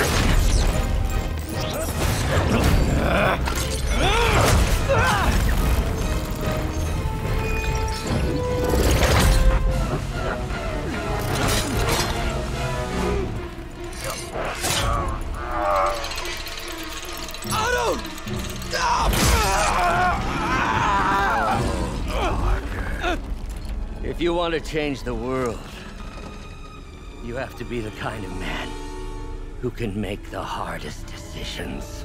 Otto! Stop! If you want to change the world, you have to be the kind of man who can make the hardest decisions.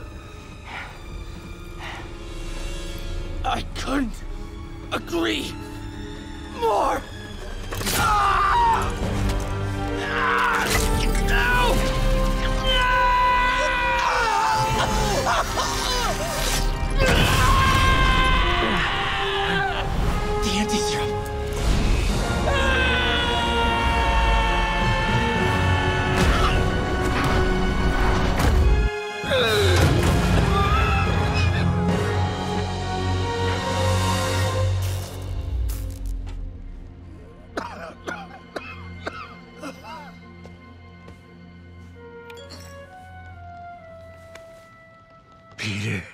I couldn't agree more! Ah! Ah! No! The anti-serum. Peter,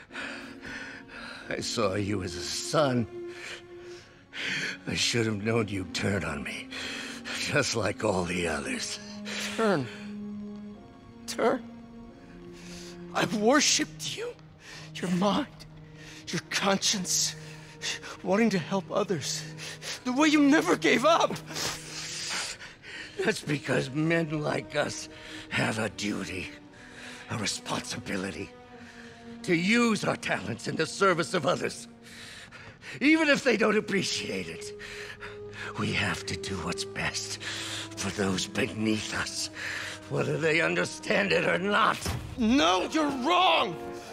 I saw you as a son. I should have known you'd turn on me, just like all the others. Turn? Turn? I've worshipped you. Your mind, your conscience, wanting to help others. The way you never gave up. That's because men like us have a duty, a responsibility. To use our talents in the service of others. Even if they don't appreciate it. We have to do what's best for those beneath us, whether they understand it or not. No, you're wrong!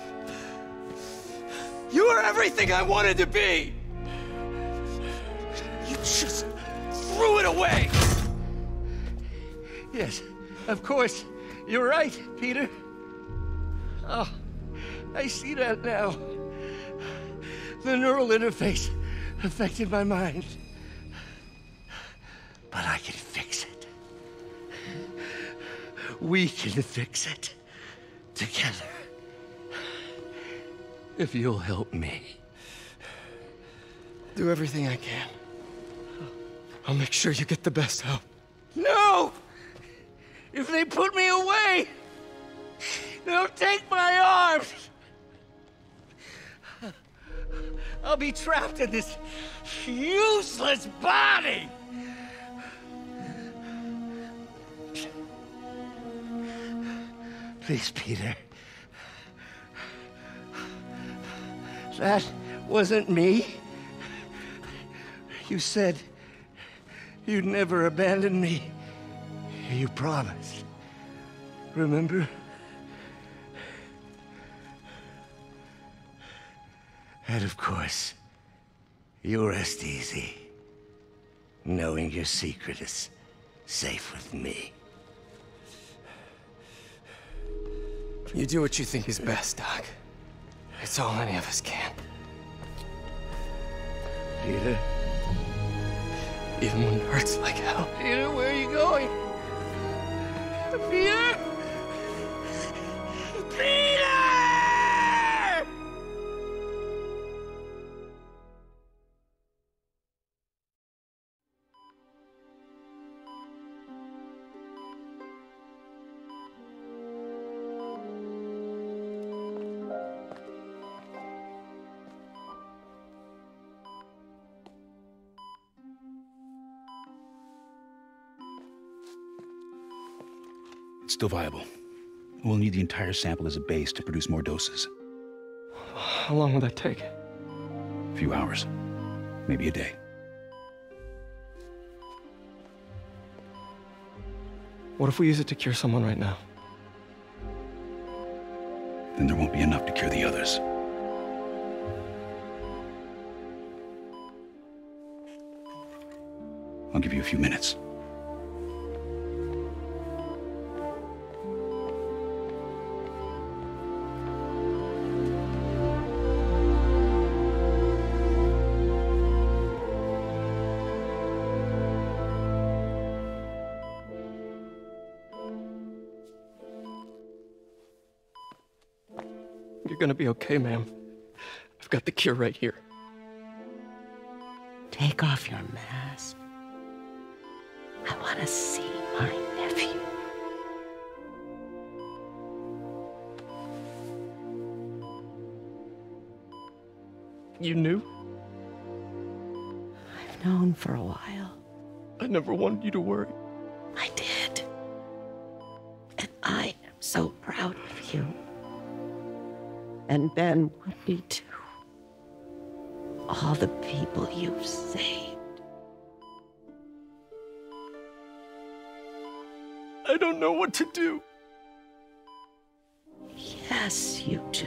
You are everything I wanted to be! You just threw it away! Yes, of course. You're right, Peter. Oh. I see that now. The neural interface affected my mind. But I can fix it. We can fix it. Together. If you'll help me. Do everything I can. I'll make sure you get the best help. No! If they put me away, they'll take my arms! I'll be trapped in this useless body! Please, Peter. That wasn't me. You said you'd never abandon me. You promised. Remember? And of course, you rest easy, knowing your secret is safe with me. You do what you think is best, Doc. It's all any of us can. Peter? Even when it hurts like hell. Peter, where are you going? Peter? Peter! It's still viable. We'll need the entire sample as a base to produce more doses. How long will that take? A few hours. Maybe a day. What if we use it to cure someone right now? Then there won't be enough to cure the others. I'll give you a few minutes. You're gonna be okay, ma'am. I've got the cure right here. Take off your mask. I want to see my nephew. You knew? I've known for a while. I never wanted you to worry. I did. And I am so proud of you. And Ben would be too. All the people you've saved. I don't know what to do. Yes, you do.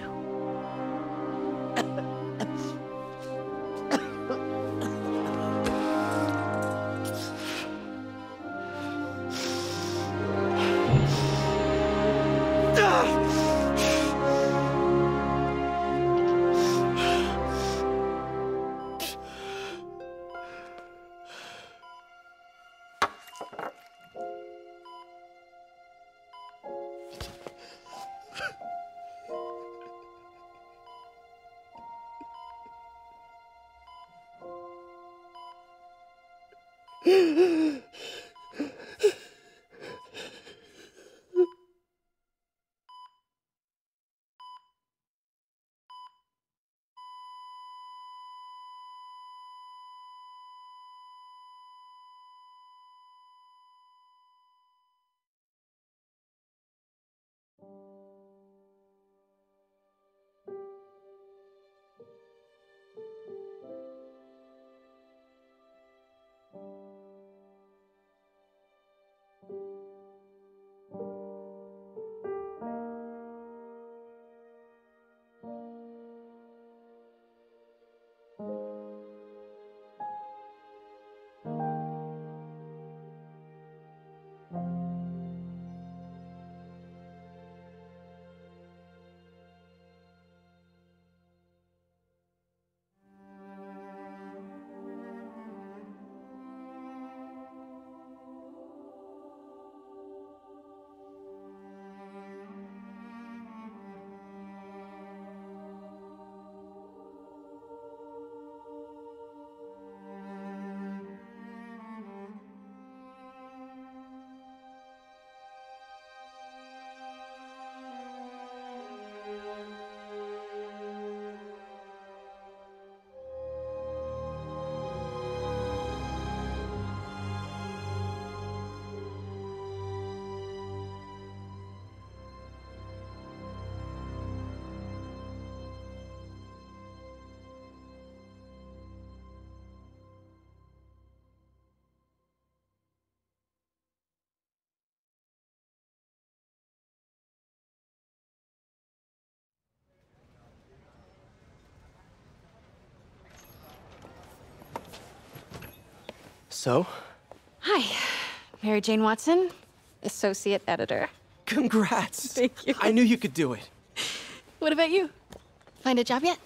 So? Hi, Mary Jane Watson, associate editor. Congrats! Thank you. I knew you could do it. What about you? Find a job yet?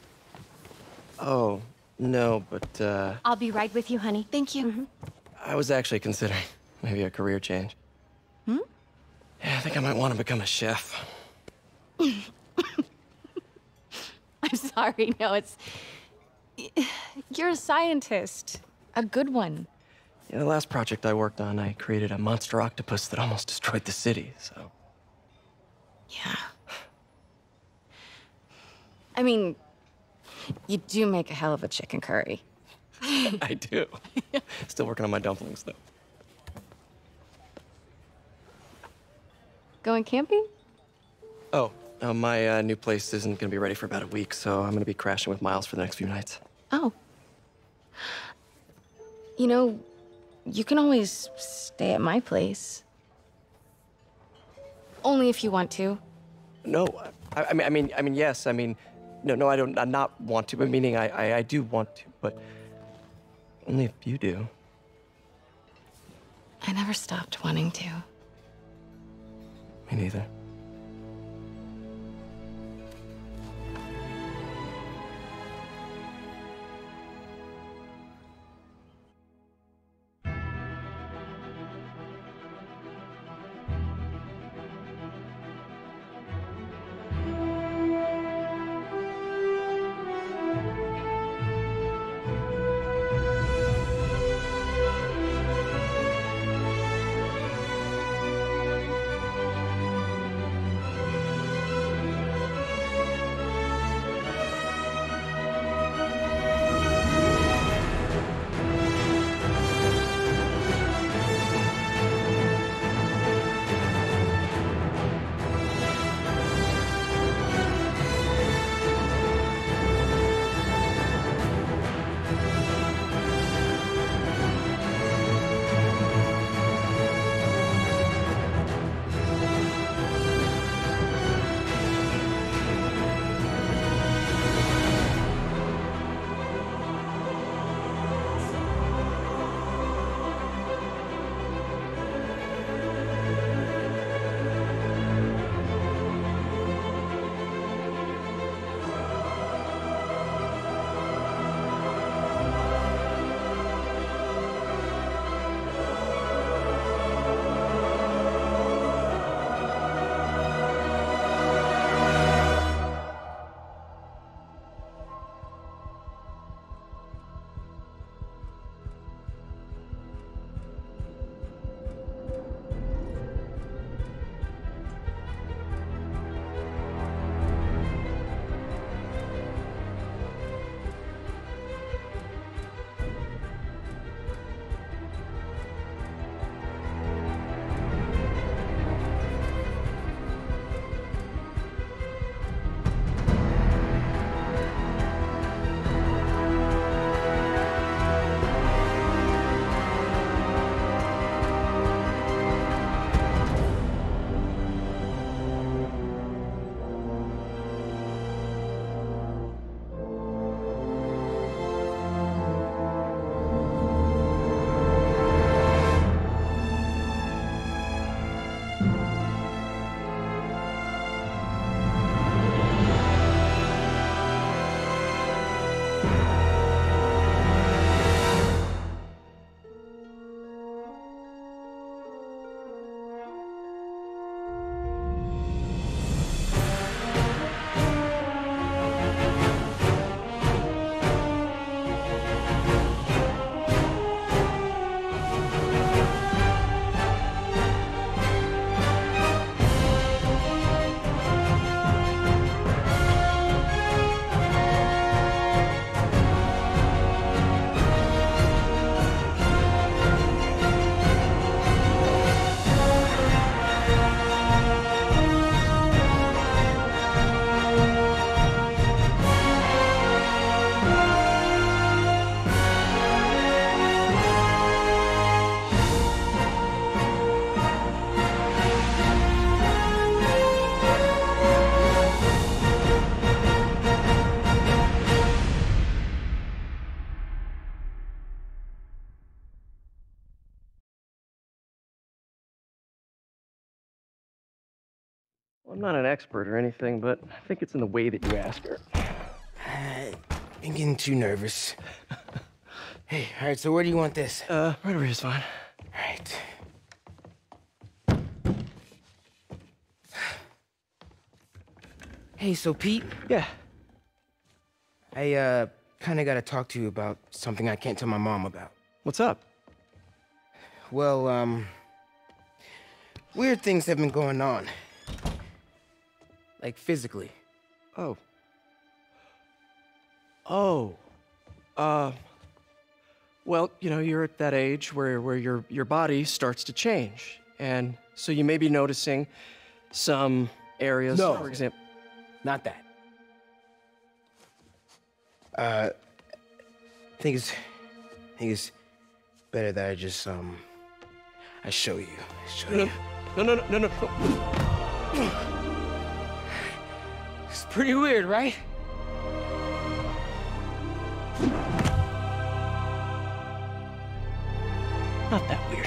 Oh, no, but, uh... I'll be right with you, honey. Thank you. Mm-hmm. I was actually considering maybe a career change. Hmm? Yeah, I think I might want to become a chef. I'm sorry, no, it's... You're a scientist. A good one. Yeah, the last project I worked on, I created a monster octopus that almost destroyed the city, so... Yeah. I mean, you do make a hell of a chicken curry. I do. Still working on my dumplings, though. Going camping? Oh, uh, my uh, new place isn't gonna be ready for about a week, so I'm gonna be crashing with Miles for the next few nights. Oh. You know, you can always stay at my place. Only if you want to. No, I, I mean, I mean, I mean, yes. I mean, no, no, I don't. I not want to. But meaning, I, I, I do want to, but only if you do. I never stopped wanting to. Me neither. Well, I'm not an expert or anything, but I think it's in the way that you ask her. Uh, I'm getting too nervous. Hey, all right, so where do you want this? Uh, right over here is fine. All right. Hey, so Pete? Yeah? I, uh, kinda gotta talk to you about something I can't tell my mom about. What's up? Well, um... weird things have been going on. Like, physically. Oh. Oh. Uh... Well, you know, you're at that age where, where your, your body starts to change. And so you may be noticing some areas, No. for example? Not that. Uh, I think it's, I think it's better that I just, um, I show you. Show No, you. no, no, no, no, no, no. It's pretty weird, right? Not that weird.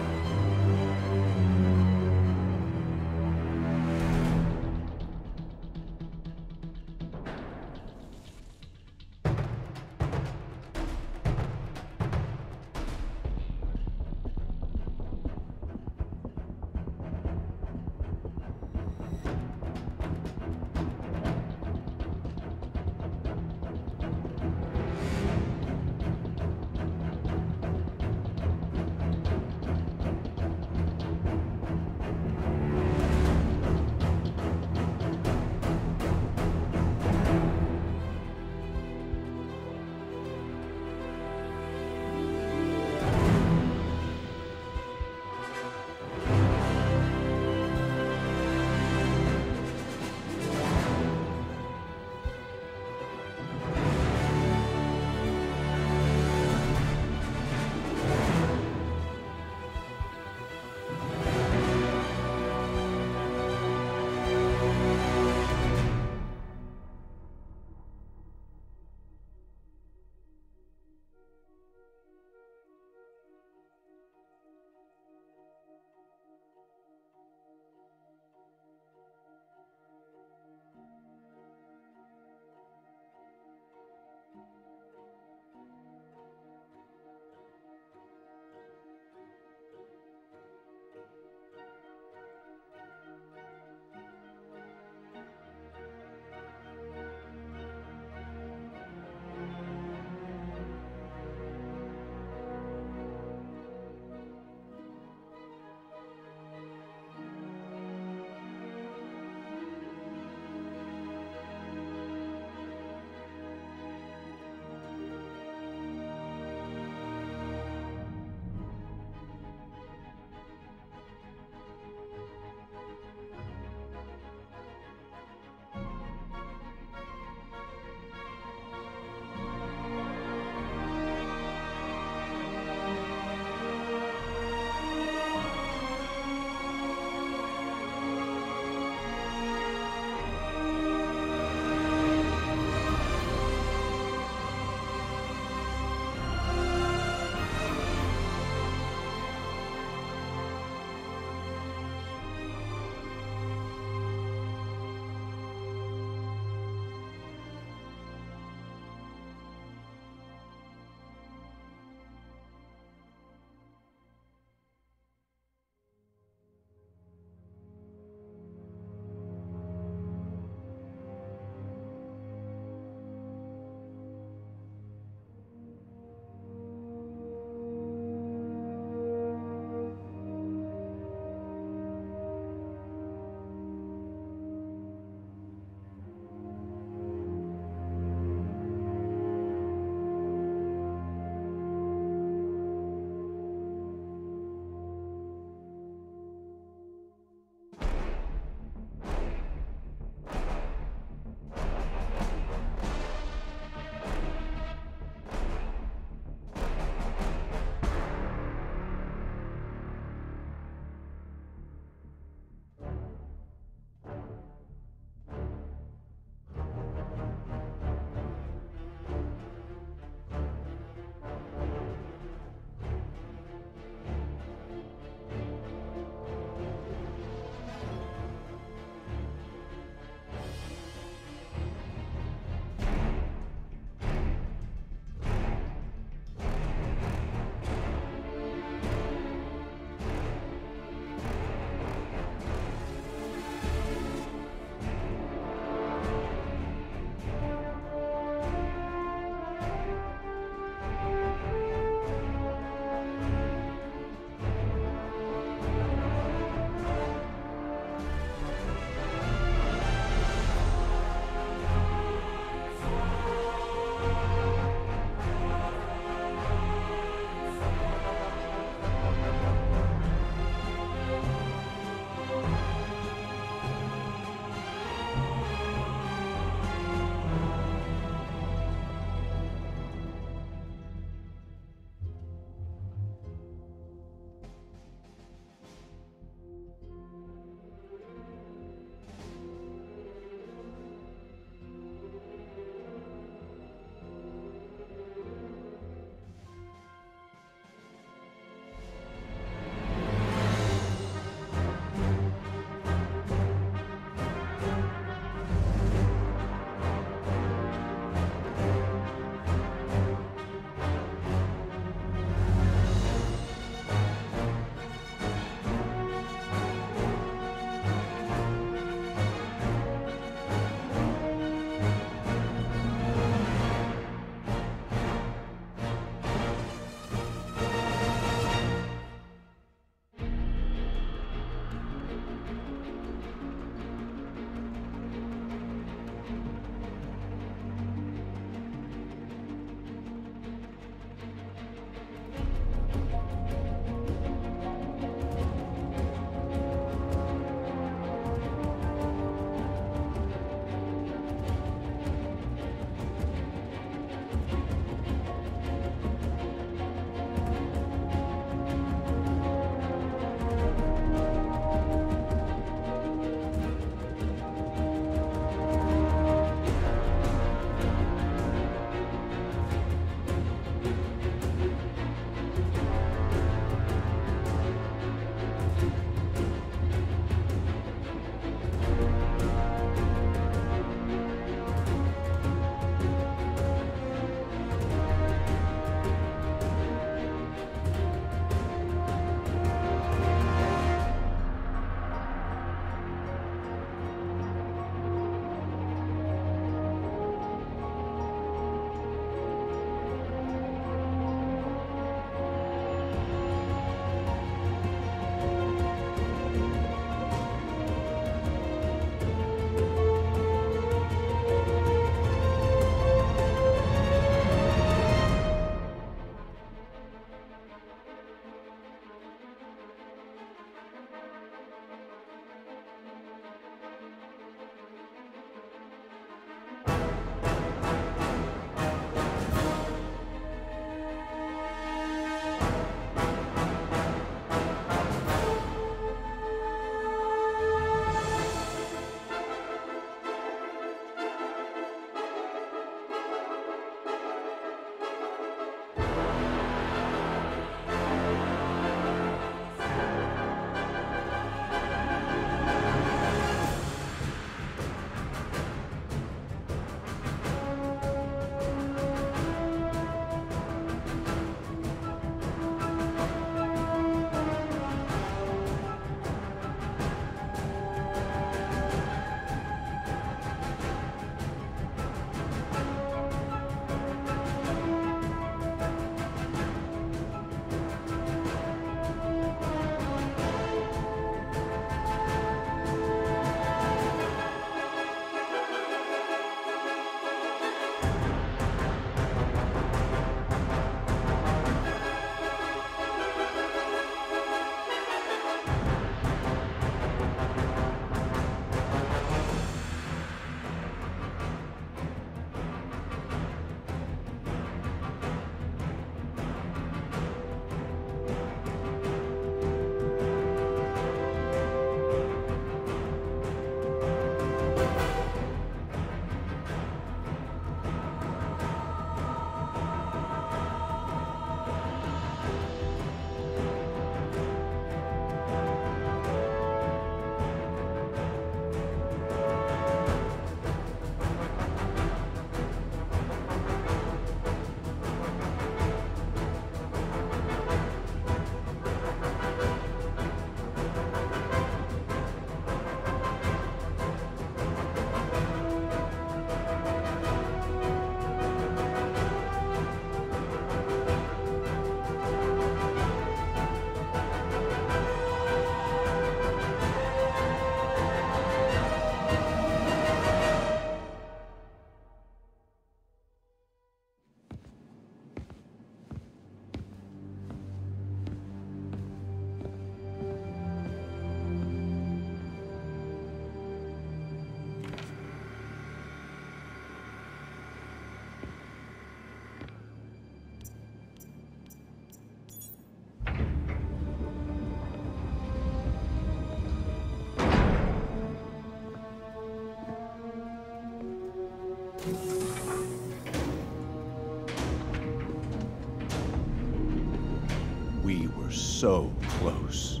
so close.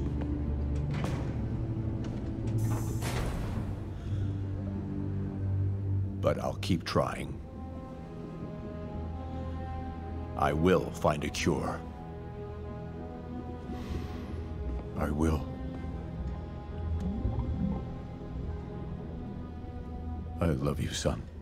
But I'll keep trying. I will find a cure. I will. I love you, son.